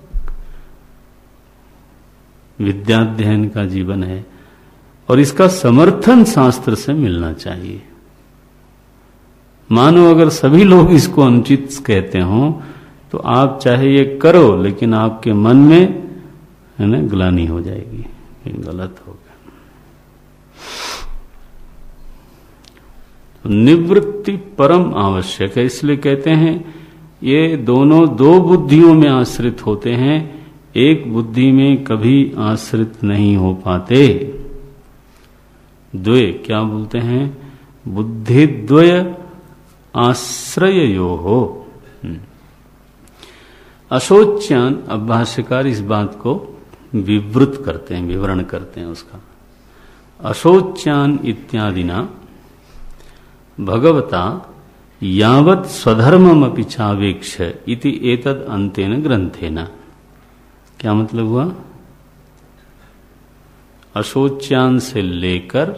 विद्याध्ययन का जीवन है और इसका समर्थन शास्त्र से मिलना चाहिए। मानो अगर सभी लोग इसको अनुचित कहते हों तो आप चाहे ये करो, लेकिन आपके मन में है ना ग्लानि हो जाएगी, ये गलत होगा। निवृत्ति परम आवश्यक है, इसलिए कहते हैं ये दोनों दो बुद्धियों में आश्रित होते हैं, एक बुद्धि में कभी आश्रित नहीं हो पाते। द्वय क्या बोलते हैं? बुद्धिद्वय आश्रयो हो। अशोच्यान, अब भाष्यकार इस बात को विवृत करते हैं, विवरण करते हैं उसका। अशोच्यान इत्यादिना भगवता यावत् स्वधर्मम अपि चावेक्ष इति एतद अंतेन ग्रंथेन। क्या मतलब हुआ? अशोच्यान से लेकर,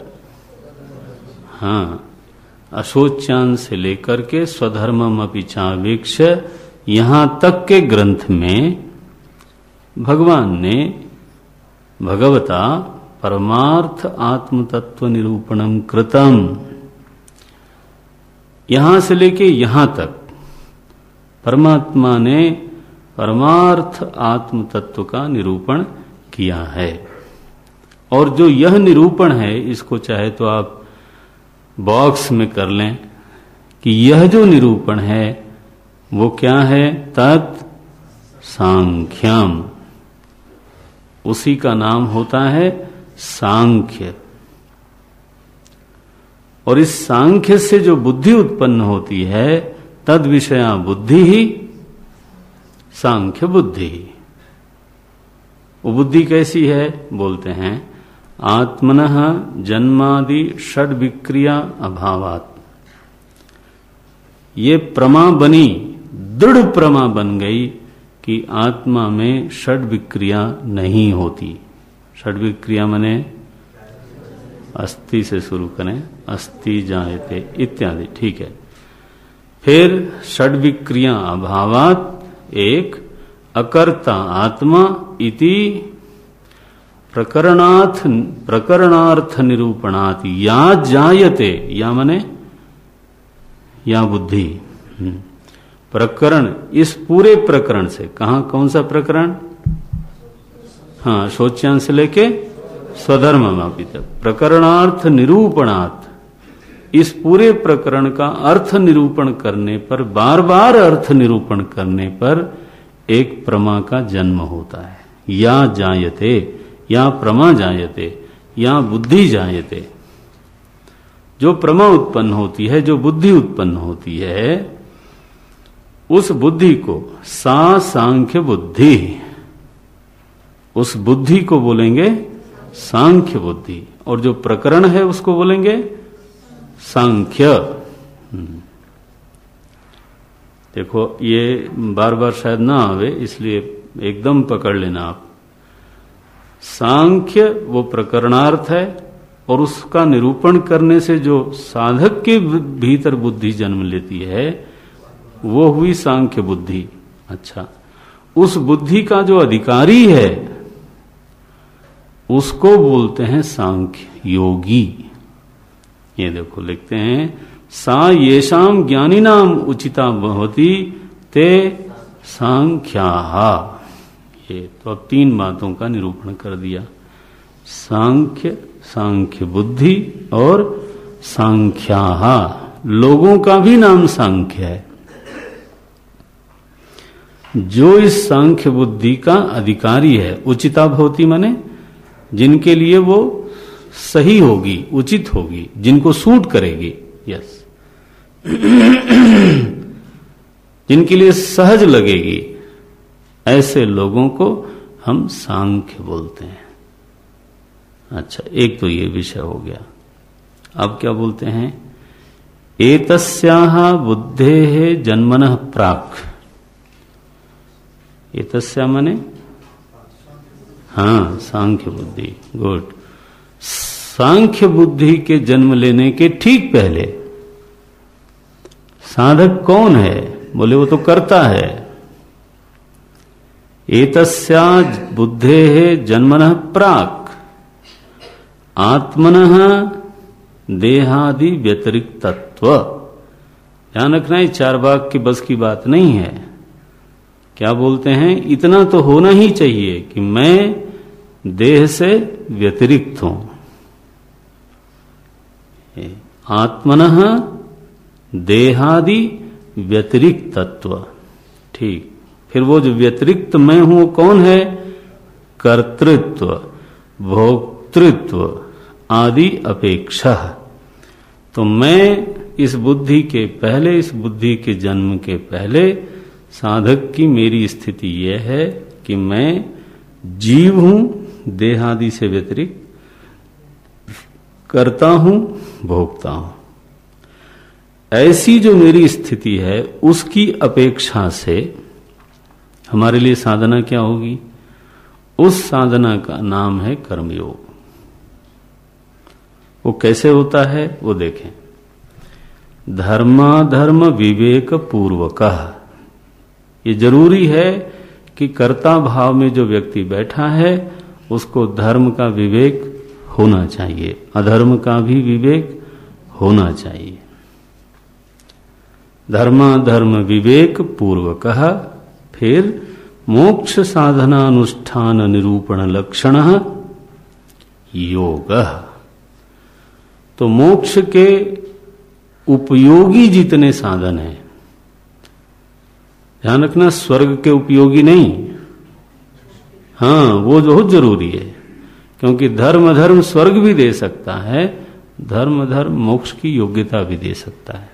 हाँ, अशोच्यान से लेकर के स्वधर्मम अपि चावेक्ष यहां तक के ग्रंथ में भगवान ने भगवता परमार्थ आत्म तत्व निरूपणम कृतम, यहां से लेके यहां तक परमात्मा ने परमार्थ आत्म तत्व का निरूपण किया है। और जो यह निरूपण है, इसको चाहे तो आप बॉक्स में कर लें कि यह जो निरूपण है वो क्या है? तत् सांख्यम, उसी का नाम होता है सांख्य। और इस सांख्य से जो बुद्धि उत्पन्न होती है, तद विषया बुद्धि ही सांख्य बुद्धि। वो बुद्धि कैसी है? बोलते हैं आत्मनः जन्मादि षड विक्रिया अभावात। ये प्रमा बनी, दृढ़ प्रमा बन गई कि आत्मा में षड विक्रिया नहीं होती। षड विक्रिया माने अस्थि से शुरू करें, अस्थि जायते इत्यादि, ठीक है। फिर षड विक्रिया अभावात एक अकर्ता आत्मा इति प्रकरणार्थ प्रकरणार्थ निरूपणात् या जायते, या माने या बुद्धि, प्रकरण, इस पूरे प्रकरण से, कहां कौन सा प्रकरण? हाँ, शोच्यान से लेके स्वधर्ममापि तक, प्रकरणार्थ निरूपणात्, इस पूरे प्रकरण का अर्थ निरूपण करने पर, बार बार अर्थ निरूपण करने पर एक प्रमा का जन्म होता है। या जायते, या प्रमा जायते, या बुद्धि जायते। जो प्रमा उत्पन्न होती है, जो बुद्धि उत्पन्न होती है, उस बुद्धि को सा सांख्य बुद्धि, उस बुद्धि को बोलेंगे सांख्य बुद्धि, और जो प्रकरण है उसको बोलेंगे सांख्य। देखो ये बार बार शायद ना आवे, इसलिए एकदम पकड़ लेना आप। सांख्य वो प्रकरणार्थ है, और उसका निरूपण करने से जो साधक के भीतर बुद्धि जन्म लेती है वो हुई सांख्य बुद्धि। अच्छा, उस बुद्धि का जो अधिकारी है उसको बोलते हैं सांख्य योगी। ये देखो लिखते हैं सा येषाम ज्ञानिनाम उचिता भवति ते सांख्याः। ये तो अब तीन बातों का निरूपण कर दिया, सांख्य, सांख्य बुद्धि और सांख्याः। लोगों का भी नाम सांख्य है। जो इस सांख्य बुद्धि का अधिकारी है, उचिता भवति माने जिनके लिए वो सही होगी, उचित होगी, जिनको सूट करेगी, यस, जिनके लिए सहज लगेगी, ऐसे लोगों को हम सांख्य बोलते हैं। अच्छा, एक तो ये विषय हो गया। अब क्या बोलते हैं? एतस्याः बुद्धेः जन्मनः प्राक्। एतस्या माने हाँ, सांख्य बुद्धि, गुड। सांख्य बुद्धि के जन्म लेने के ठीक पहले साधक कौन है? बोले वो तो करता है। एतस्या बुद्धेः जन्मनः प्राक् आत्मनः देहादि व्यतिरिक्तत्व। ध्यान रखना, ये चार वाक की बस की बात नहीं है। क्या बोलते हैं? इतना तो होना ही चाहिए कि मैं देह से व्यतिरिक्त हूं। आत्मनः देहादि व्यतिरिक्त तत्व। ठीक, फिर वो जो व्यतिरिक्त मैं हूं वो कौन है? कर्तृत्व, भोक्तृत्व आदि अपेक्षा। तो मैं इस बुद्धि के पहले, इस बुद्धि के जन्म के पहले साधक की मेरी स्थिति यह है कि मैं जीव हूं, देहादि से व्यतिरिक्त, करता हूं, भोगता हूं। ऐसी जो मेरी स्थिति है उसकी अपेक्षा से हमारे लिए साधना क्या होगी? उस साधना का नाम है कर्मयोग। वो कैसे होता है वो देखें। धर्माधर्म विवेक पूर्वकः। ये जरूरी है कि कर्ता भाव में जो व्यक्ति बैठा है उसको धर्म का विवेक होना चाहिए, अधर्म का भी विवेक होना चाहिए। धर्माधर्म विवेक पूर्वकः। फिर मोक्ष साधनानुष्ठान निरूपण लक्षणः योगः। तो मोक्ष के उपयोगी जितने साधन हैं, ध्यान रखना, स्वर्ग के उपयोगी नहीं, हाँ वो बहुत जरूरी है, क्योंकि धर्म धर्म स्वर्ग भी दे सकता है, धर्म धर्म मोक्ष की योग्यता भी दे सकता है।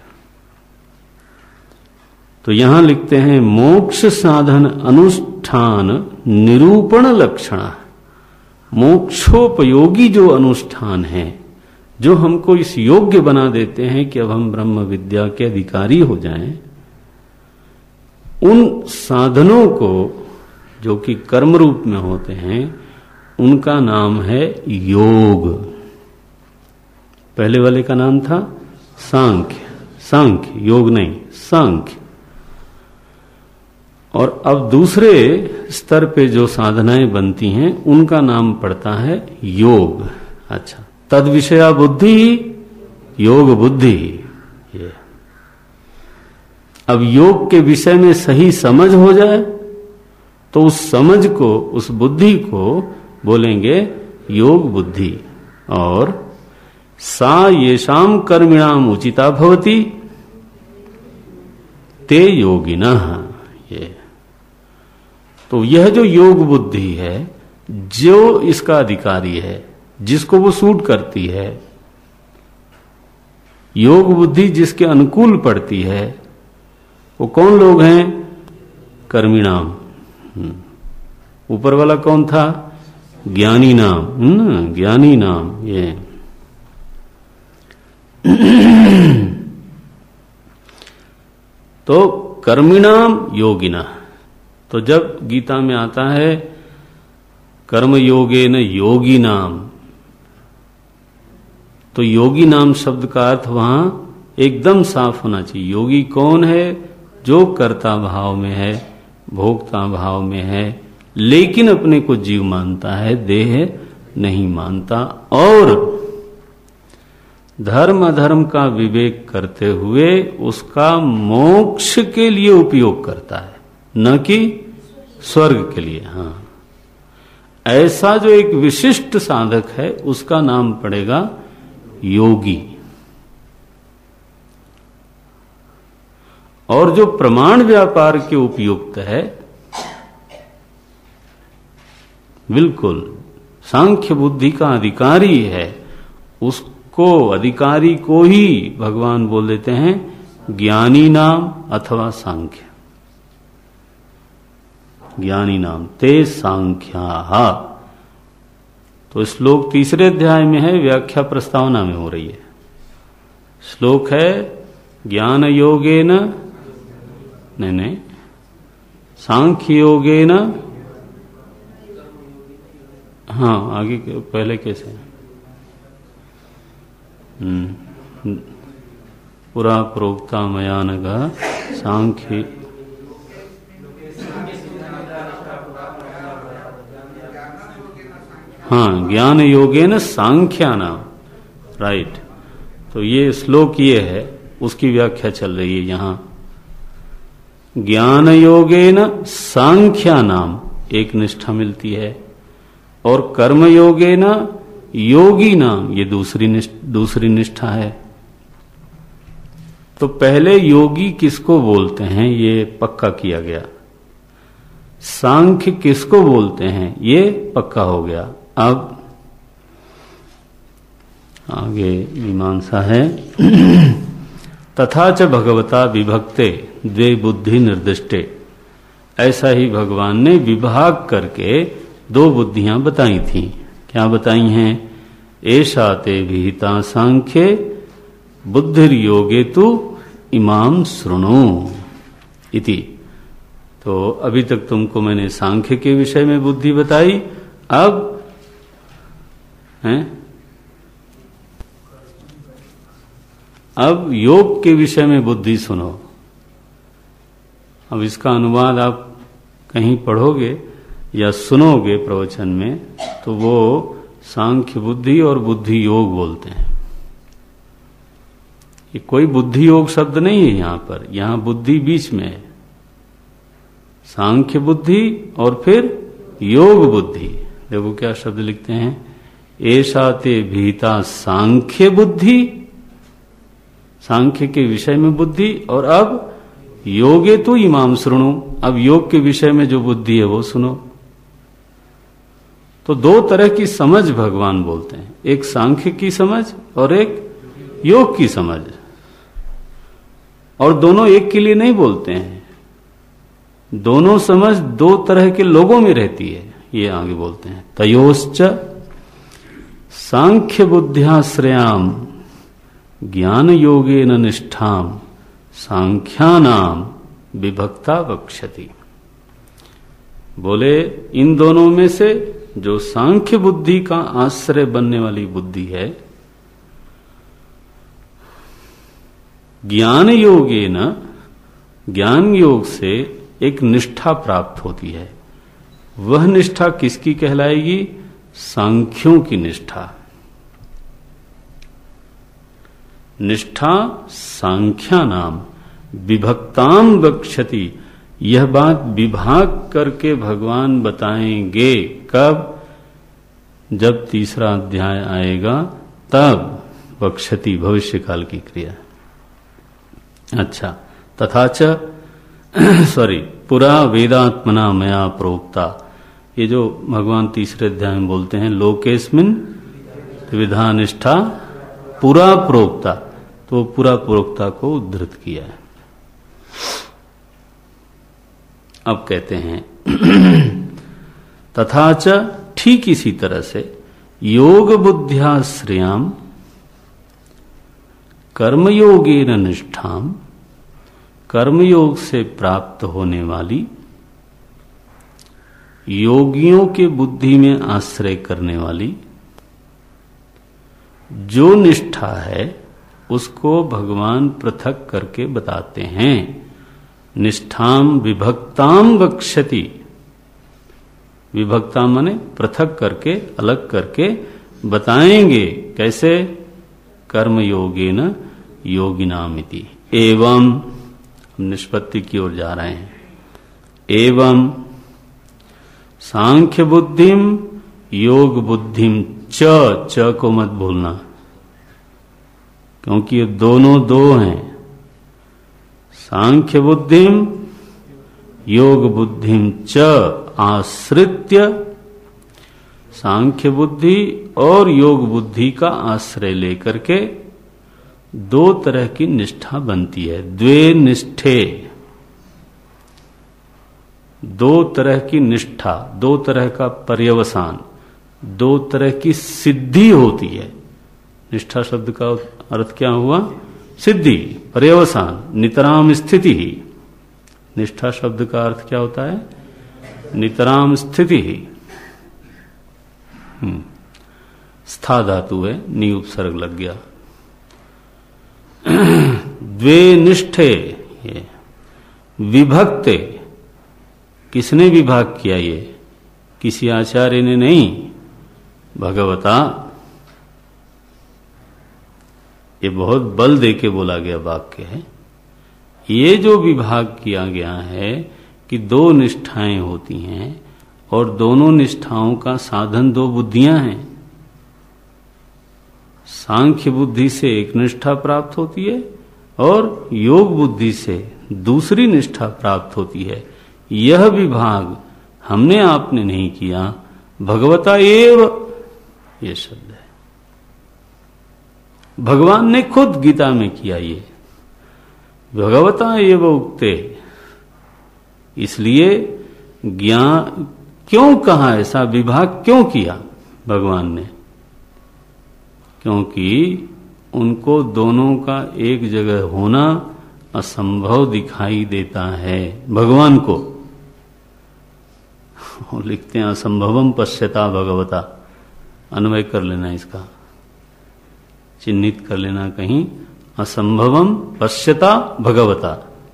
तो यहां लिखते हैं मोक्ष साधन अनुष्ठान निरूपण लक्षण। मोक्षोपयोगी जो अनुष्ठान है, जो हमको इस योग्य बना देते हैं कि अब हम ब्रह्म विद्या के अधिकारी हो जाएं, उन साधनों को जो कि कर्म रूप में होते हैं उनका नाम है योग। पहले वाले का नाम था सांख्य, सांख्य योग नहीं, सांख्य। और अब दूसरे स्तर पे जो साधनाएं बनती हैं उनका नाम पड़ता है योग। अच्छा, तद विषया बुद्धि योग बुद्धि। ये अब योग के विषय में सही समझ हो जाए तो उस समझ को, उस बुद्धि को बोलेंगे योग बुद्धि। और सा येषाम कर्मिणाम उचिता भवति ते योगिनः। ये तो यह जो योग बुद्धि है, जो इसका अधिकारी है, जिसको वो सूट करती है, योग बुद्धि जिसके अनुकूल पड़ती है, वो कौन लोग हैं? कर्मिणाम। ऊपर वाला कौन था? ज्ञानी नाम। हम्म, ज्ञानी नाम। ये तो कर्मिणाम योगिना। तो जब गीता में आता है कर्म योगेन योगी नाम, तो योगी नाम शब्द का अर्थ वहां एकदम साफ होना चाहिए। योगी कौन है? जो कर्ता भाव में है, भोक्ता भाव में है, लेकिन अपने को जीव मानता है, देह नहीं मानता, और धर्म अधर्म का विवेक करते हुए उसका मोक्ष के लिए उपयोग करता है, न कि स्वर्ग के लिए। हाँ, ऐसा जो एक विशिष्ट साधक है उसका नाम पड़ेगा योगी। और जो प्रमाण व्यापार के उपयुक्त है, बिल्कुल सांख्य बुद्धि का अधिकारी है, उसको अधिकारी को ही भगवान बोल देते हैं ज्ञानी नाम अथवा सांख्य। ज्ञानी नाम ते सांख्या। तो श्लोक तीसरे अध्याय में है, व्याख्या प्रस्तावना में हो रही है। श्लोक है ज्ञान योगेन, नहीं नहीं, सांख्य योगेन, हाँ आगे पहले कैसे? हम्म, पुरा प्रोक्ता मया नघ सांख्य, हाँ ज्ञान योगेन सांख्यानाम, राइट। तो ये श्लोक ये है, उसकी व्याख्या चल रही है यहां। ज्ञान योगेन सांख्यानाम एक निष्ठा मिलती है, और कर्म योगेन योगी नाम ये दूसरी निष्ठा, दूसरी निष्ठा है। तो पहले योगी किसको बोलते हैं ये पक्का किया गया, सांख्य किसको बोलते हैं ये पक्का हो गया। अब आगे मीमांसा है तथा च भगवता विभक्ते द्वे बुद्धि निर्दिष्टे। ऐसा ही भगवान ने विभाग करके दो बुद्धियां बताई थी। क्या बताई हैं? एषा ते विहिता सांख्ये बुद्धिर योगे तु इमाम शृणु इति। तो अभी तक तुमको मैंने सांख्य के विषय में बुद्धि बताई, अब हैं अब योग के विषय में बुद्धि सुनो। अब इसका अनुवाद आप कहीं पढ़ोगे या सुनोगे प्रवचन में, तो वो सांख्य बुद्धि और बुद्धि योग बोलते हैं। ये कोई बुद्धि योग शब्द नहीं है यहां पर, यहां बुद्धि बीच में है। सांख्य बुद्धि और फिर योग बुद्धि। देखो क्या शब्द लिखते हैं, एषा ते भीता सांख्य बुद्धि, सांख्य के विषय में बुद्धि, और अब योगे तो इमाम शृणु, अब योग के विषय में जो बुद्धि है वो सुनो। तो दो तरह की समझ भगवान बोलते हैं, एक सांख्य की समझ और एक योग की समझ, और दोनों एक के लिए नहीं बोलते हैं, दोनों समझ दो तरह के लोगों में रहती है। ये आगे बोलते हैं तयोश्च सांख्य बुद्ध्याश्रयाम ज्ञान योगेन निष्ठाम सांख्यानाम विभक्ता वक्ष्यति। बोले इन दोनों में से जो सांख्य बुद्धि का आश्रय बनने वाली बुद्धि है, ज्ञान योगेन, ज्ञान योग से एक निष्ठा प्राप्त होती है। वह निष्ठा किसकी कहलाएगी? सांख्यों की निष्ठा। निष्ठा सांख्या नाम विभक्ताम वक्ष्यति। यह बात विभाग करके भगवान बताएंगे। कब? जब तीसरा अध्याय आएगा तब वक्ष्यति, भविष्य काल की क्रिया। अच्छा, तथा च सॉरी पुरा वेदात्मना मया प्रोक्ता। ये जो भगवान तीसरे अध्याय में बोलते हैं लोकेस्मिन विधा निष्ठा पुरा प्रोक्ता, तो पुरा प्रोक्ता को उद्धृत किया है। अब कहते हैं तथा च ठीक इसी तरह से योग बुद्ध्याश्रयाम कर्मयोगेन निष्ठाम, कर्मयोग से प्राप्त होने वाली योगियों के बुद्धि में आश्रय करने वाली जो निष्ठा है उसको भगवान पृथक करके बताते हैं। निष्ठाम विभक्ताम वक्ष्यति, विभक्ता माने पृथक करके अलग करके बताएंगे। कैसे? कर्मयोगेन योगिनामिति। एवं निष्पत्ति की ओर जा रहे हैं। एवं सांख्य बुद्धिम योग बुद्धिम च, च को मत भूलना क्योंकि ये दोनों दो हैं। सांख्य बुद्धिम योग बुद्धिम च आश्रित्य, सांख्य बुद्धि और योग बुद्धि का आश्रय लेकर के दो तरह की निष्ठा बनती है। द्वे निष्ठे, दो तरह की निष्ठा, दो तरह का पर्यवसान, दो तरह की सिद्धि होती है। निष्ठा शब्द का अर्थ क्या हुआ? सिद्धि, पर्यवसान, नितराम स्थिति ही। निष्ठा शब्द का अर्थ क्या होता है? नितराम स्थिति ही। स्था धातु है, नी उपसर्ग लग गया। द्वे निष्ठे, ये विभक्ते, किसने विभाग किया? ये किसी आचार्य ने नहीं, भगवता। ये बहुत बल दे के बोला गया वाक्य है। ये जो विभाग किया गया है कि दो निष्ठाएं होती हैं और दोनों निष्ठाओं का साधन दो बुद्धियां हैं। सांख्य बुद्धि से एक निष्ठा प्राप्त होती है और योग बुद्धि से दूसरी निष्ठा प्राप्त होती है। यह विभाग हमने आपने नहीं किया, भगवता एव ये शब्द है, भगवान ने खुद गीता में किया। ये भगवता एव उक्ते, इसलिए ज्ञान क्यों कहा, ऐसा विभाग क्यों किया भगवान ने? क्योंकि उनको दोनों का एक जगह होना असंभव दिखाई देता है भगवान को। और लिखते हैं असंभवम पश्यता भगवता, अन्वय कर लेना, इसका चिन्हित कर लेना कहीं, असंभवम पश्यता भगवता।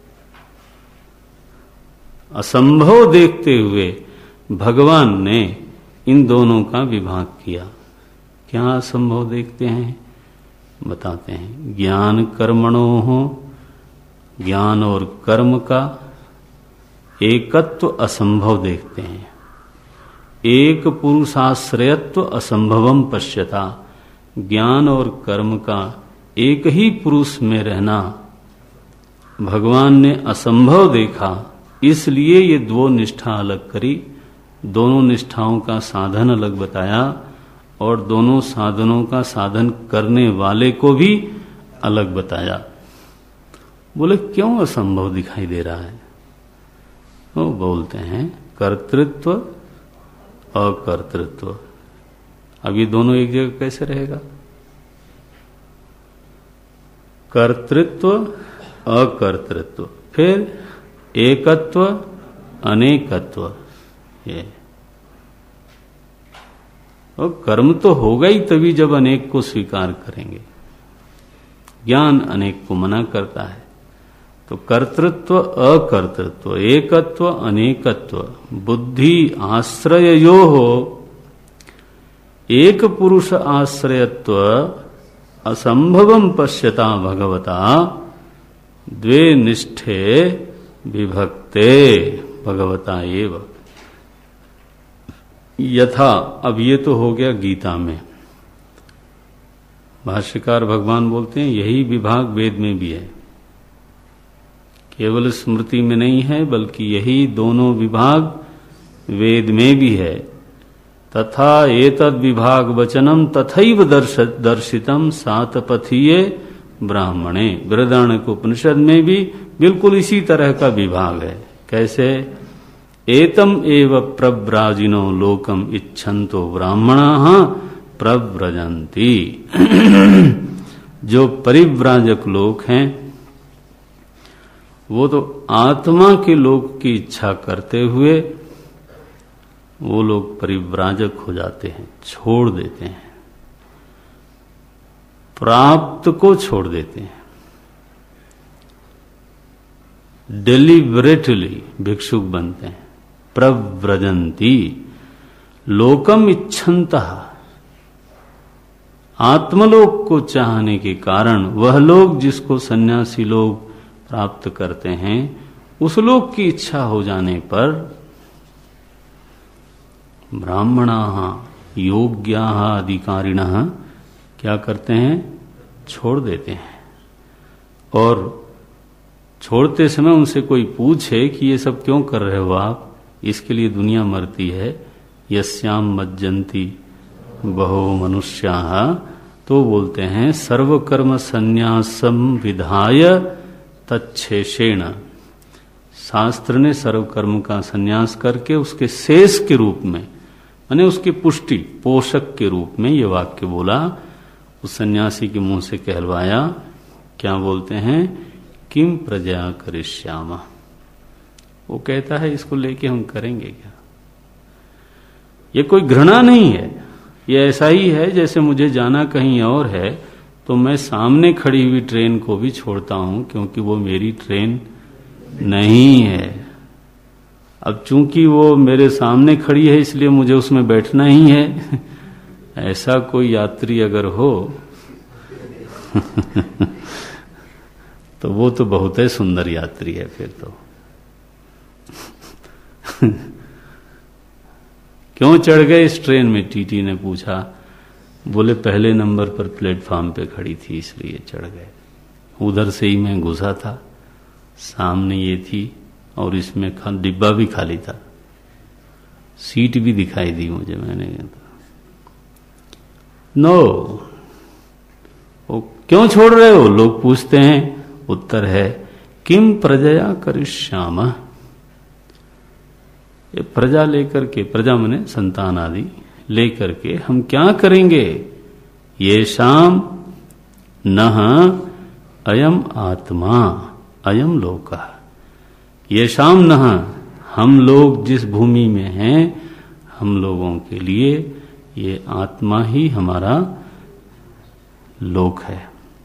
असंभव देखते हुए भगवान ने इन दोनों का विभाग किया। क्या असंभव देखते हैं? बताते हैं। ज्ञान कर्मणो हो, ज्ञान और कर्म का एकत्व असंभव देखते हैं। एक पुरुषाश्रयत्व असंभवम पश्यता, ज्ञान और कर्म का एक ही पुरुष में रहना भगवान ने असंभव देखा, इसलिए ये दो निष्ठा अलग करी, दोनों निष्ठाओं का साधन अलग बताया और दोनों साधनों का साधन करने वाले को भी अलग बताया। बोले क्यों असंभव दिखाई दे रहा है? वो बोलते हैं कर्तृत्व अकर्तृत्व। अब ये दोनों एक जगह कैसे रहेगा? कर्तृत्व अकर्तृत्व, फिर एकत्व अनेकत्व। ये और कर्म तो होगा ही तभी जब अनेक को स्वीकार करेंगे। ज्ञान अनेक को मना करता है। तो कर्तृत्व अकर्तृत्व, एकत्व अनेकत्व, बुद्धि आश्रयो हो, एक पुरुष आश्रयत्व असंभवम पश्यता भगवता, द्वे निष्ठे विभक्ते भगवता एव। यथा, अब ये तो हो गया गीता में। भाष्यकार भगवान बोलते हैं यही विभाग वेद में भी है, केवल स्मृति में नहीं है, बल्कि यही दोनों विभाग वेद में भी है। तथा एतद विभाग वचनम तथैव दर्श दर्शितम सातपथीये ब्राह्मणे, बृहदारण्यक उपनिषद में भी बिल्कुल इसी तरह का विभाग है। कैसे? एतम एव प्रव्राजिनो लोकम इच्छन्तो ब्राह्मणाः प्रव्रजन्ति। जो परिव्राजक लोग हैं वो तो आत्मा के लोक की इच्छा करते हुए वो लोग परिव्राजक हो जाते हैं, छोड़ देते हैं, प्राप्त को छोड़ देते हैं। डेलिबरेटली भिक्षुक बनते हैं। प्रव्रजन्ति लोकम इच्छन्तः, आत्मलोक को चाहने के कारण वह लोग जिसको सन्यासी लोग प्राप्त करते हैं, उस लोक की इच्छा हो जाने पर ब्राह्मणाः योग्याः अधिकारिणः क्या करते हैं? छोड़ देते हैं। और छोड़ते समय उनसे कोई पूछे कि ये सब क्यों कर रहे हो आप, इसके लिए दुनिया मरती है, यस्याम मज्जन्ति बहो मनुष्याः, तो बोलते हैं सर्वकर्म संन्यासम विधाय तच्छेषेण। शास्त्र ने सर्वकर्म का संन्यास करके उसके शेष के रूप में, माने उसकी पुष्टि पोषक के रूप में ये वाक्य बोला। उस सन्यासी के मुंह से कहलवाया, क्या बोलते हैं? किम प्रजा करिष्यामः। वो कहता है इसको लेके हम करेंगे क्या? ये कोई घृणा नहीं है, ये ऐसा ही है जैसे मुझे जाना कहीं और है तो मैं सामने खड़ी हुई ट्रेन को भी छोड़ता हूं क्योंकि वो मेरी ट्रेन नहीं है। अब चूंकि वो मेरे सामने खड़ी है इसलिए मुझे उसमें बैठना ही है। ऐसा कोई यात्री अगर हो तो वो तो बहुत ही सुंदर यात्री है फिर तो। क्यों चढ़ गए इस ट्रेन में? टीटी ने पूछा। बोले पहले नंबर पर प्लेटफॉर्म पे खड़ी थी इसलिए चढ़ गए। उधर से ही मैं घुसा था, सामने ये थी और इसमें डिब्बा भी खाली था, सीट भी दिखाई दी मुझे। मैंने कहा नो, वो क्यों छोड़ रहे हो? लोग पूछते हैं। उत्तर है किम प्रजया करिष्यामः। ये प्रजा लेकर के, प्रजा मने संतान आदि लेकर के हम क्या करेंगे? ये शाम नह अयम आत्मा अयम लोका। ये शाम नह, हम लोग जिस भूमि में हैं, हम लोगों के लिए ये आत्मा ही हमारा लोक है।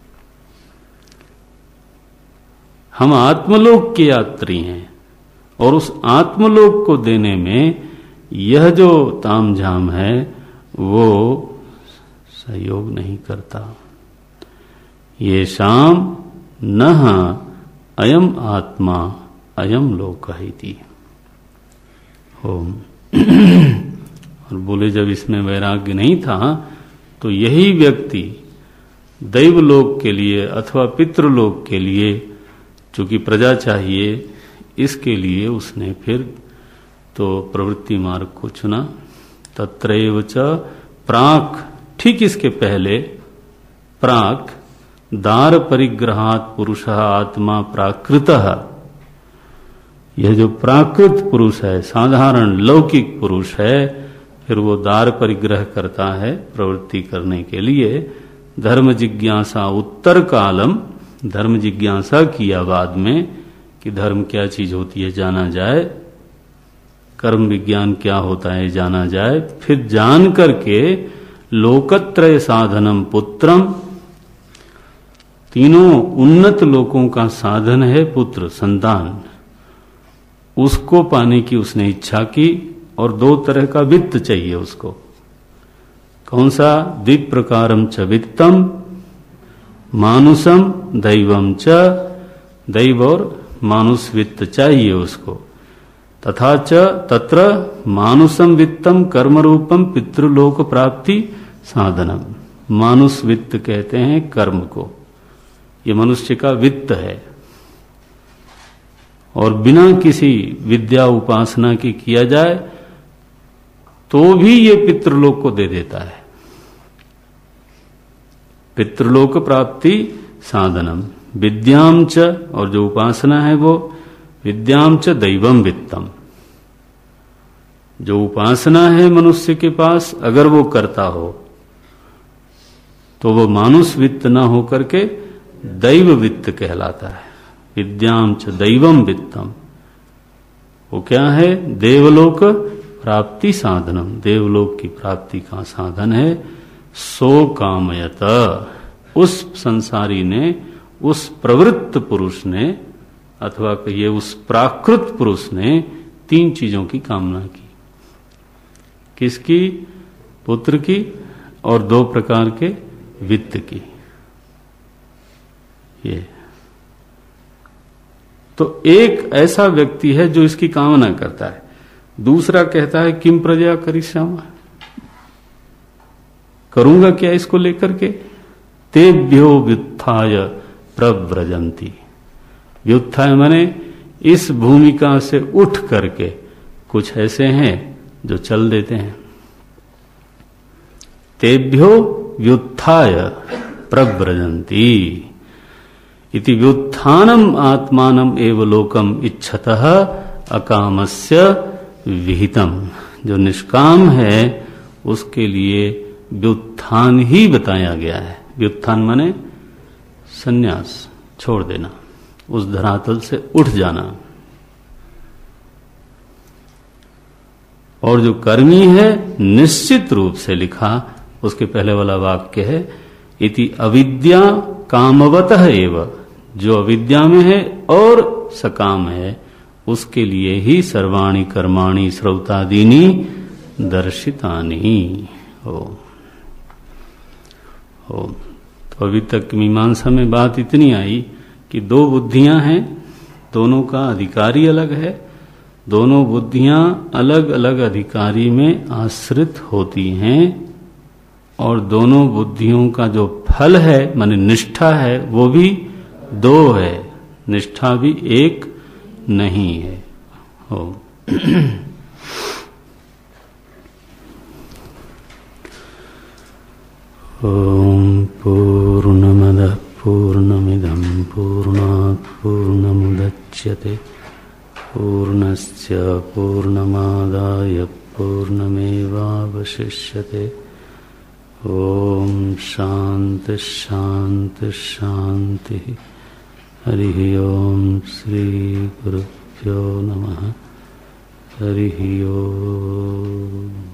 हम आत्मलोक के यात्री हैं और उस आत्मलोक को देने में यह जो तामझाम है वो सहयोग नहीं करता। ये शाम नह अयम आत्मा अयम लोकहिति। ओम। और बोले जब इसमें वैराग्य नहीं था तो यही व्यक्ति दैवलोक के लिए अथवा पितृलोक के लिए, चूंकि प्रजा चाहिए, इसके लिए उसने फिर तो प्रवृत्ति मार्ग को चुना। तत्रैव च प्राक, ठीक इसके पहले प्राक दार परिग्रहात् पुरुषः आत्मा प्राकृतः। यह जो प्राकृत पुरुष है, साधारण लौकिक पुरुष है, फिर वो दार परिग्रह करता है प्रवृत्ति करने के लिए। धर्म जिज्ञासा उत्तर कालम, धर्म जिज्ञासा किया बाद में कि धर्म क्या चीज होती है जाना जाए, कर्म विज्ञान क्या होता है जाना जाए, फिर जान करके लोकत्रय साधनम पुत्रम, तीनों उन्नत लोकों का साधन है पुत्र संतान, उसको पाने की उसने इच्छा की। और दो तरह का वित्त चाहिए उसको। कौन सा? द्विप प्रकारम च वित्तम मानुषम दैवम च, दैव और मानुष वित्त चाहिए उसको। तथा च तत्र मानुषम वित्तम कर्म रूपम पितृलोक प्राप्ति साधनम। मानुष वित्त कहते हैं कर्म को, ये मनुष्य का वित्त है। और बिना किसी विद्या उपासना की किया जाए तो भी ये पितृलोक को दे देता है। पितृलोक प्राप्ति साधनम विद्याम च, और जो उपासना है वो विद्याम च दैवम वित्तम, जो उपासना है मनुष्य के पास, अगर वो करता हो तो वो मानुष वित्त ना होकर के दैव वित्त कहलाता है। विद्याम च दैवम वित्तम, वो क्या है? देवलोक प्राप्ति साधनम, देवलोक की प्राप्ति का साधन है। सो कामयत, उस संसारी ने, उस प्रवृत्त पुरुष ने, अथवा कहिए उस प्राकृत पुरुष ने तीन चीजों की कामना की। किसकी? पुत्र की और दो प्रकार के वित्त की। ये तो एक ऐसा व्यक्ति है जो इसकी कामना करता है। दूसरा कहता है किम प्रजा करिष्यामि, करूंगा क्या इसको लेकर के? तेभ्यो व्युत्थाय प्रव्रजन्ति, व्युत्थाय माने इस भूमिका से उठ करके कुछ ऐसे हैं जो चल देते हैं। तेभ्यो व्युत्थाय प्रव्रजन्ति इति व्युत्थानम आत्मानम एव लोकम इच्छतः अकामस्य विहितम, जो निष्काम है उसके लिए व्युत्थान ही बताया गया है। व्युत्थान माने संन्यास, छोड़ देना, उस धरातल से उठ जाना। और जो कर्मी है निश्चित रूप से लिखा, उसके पहले वाला वाक्य है इति अविद्या कामवतः एव, जो अविद्या में है और सकाम है उसके लिए ही सर्वाणि कर्माणि श्रौतादीनि दर्शितानि हो। हो तो अभी तक मीमांसा में बात इतनी आई कि दो बुद्धियां हैं, दोनों का अधिकारी अलग है, दोनों बुद्धियां अलग अलग अधिकारी में आश्रित होती हैं, और दोनों बुद्धियों का जो फल है माने निष्ठा है वो भी दो है, निष्ठा भी एक नहीं है। हो ओम पूर्णमदः पूर्णमिदं पूर्णात् पूर्णमुदच्यते पूर्णस्य पूर्णमादाय पूर्णमेवावशिष्यते। ओम शांति शांति शांति। हरि ओम श्री गुरुभ्यो नमः। हरि ओम।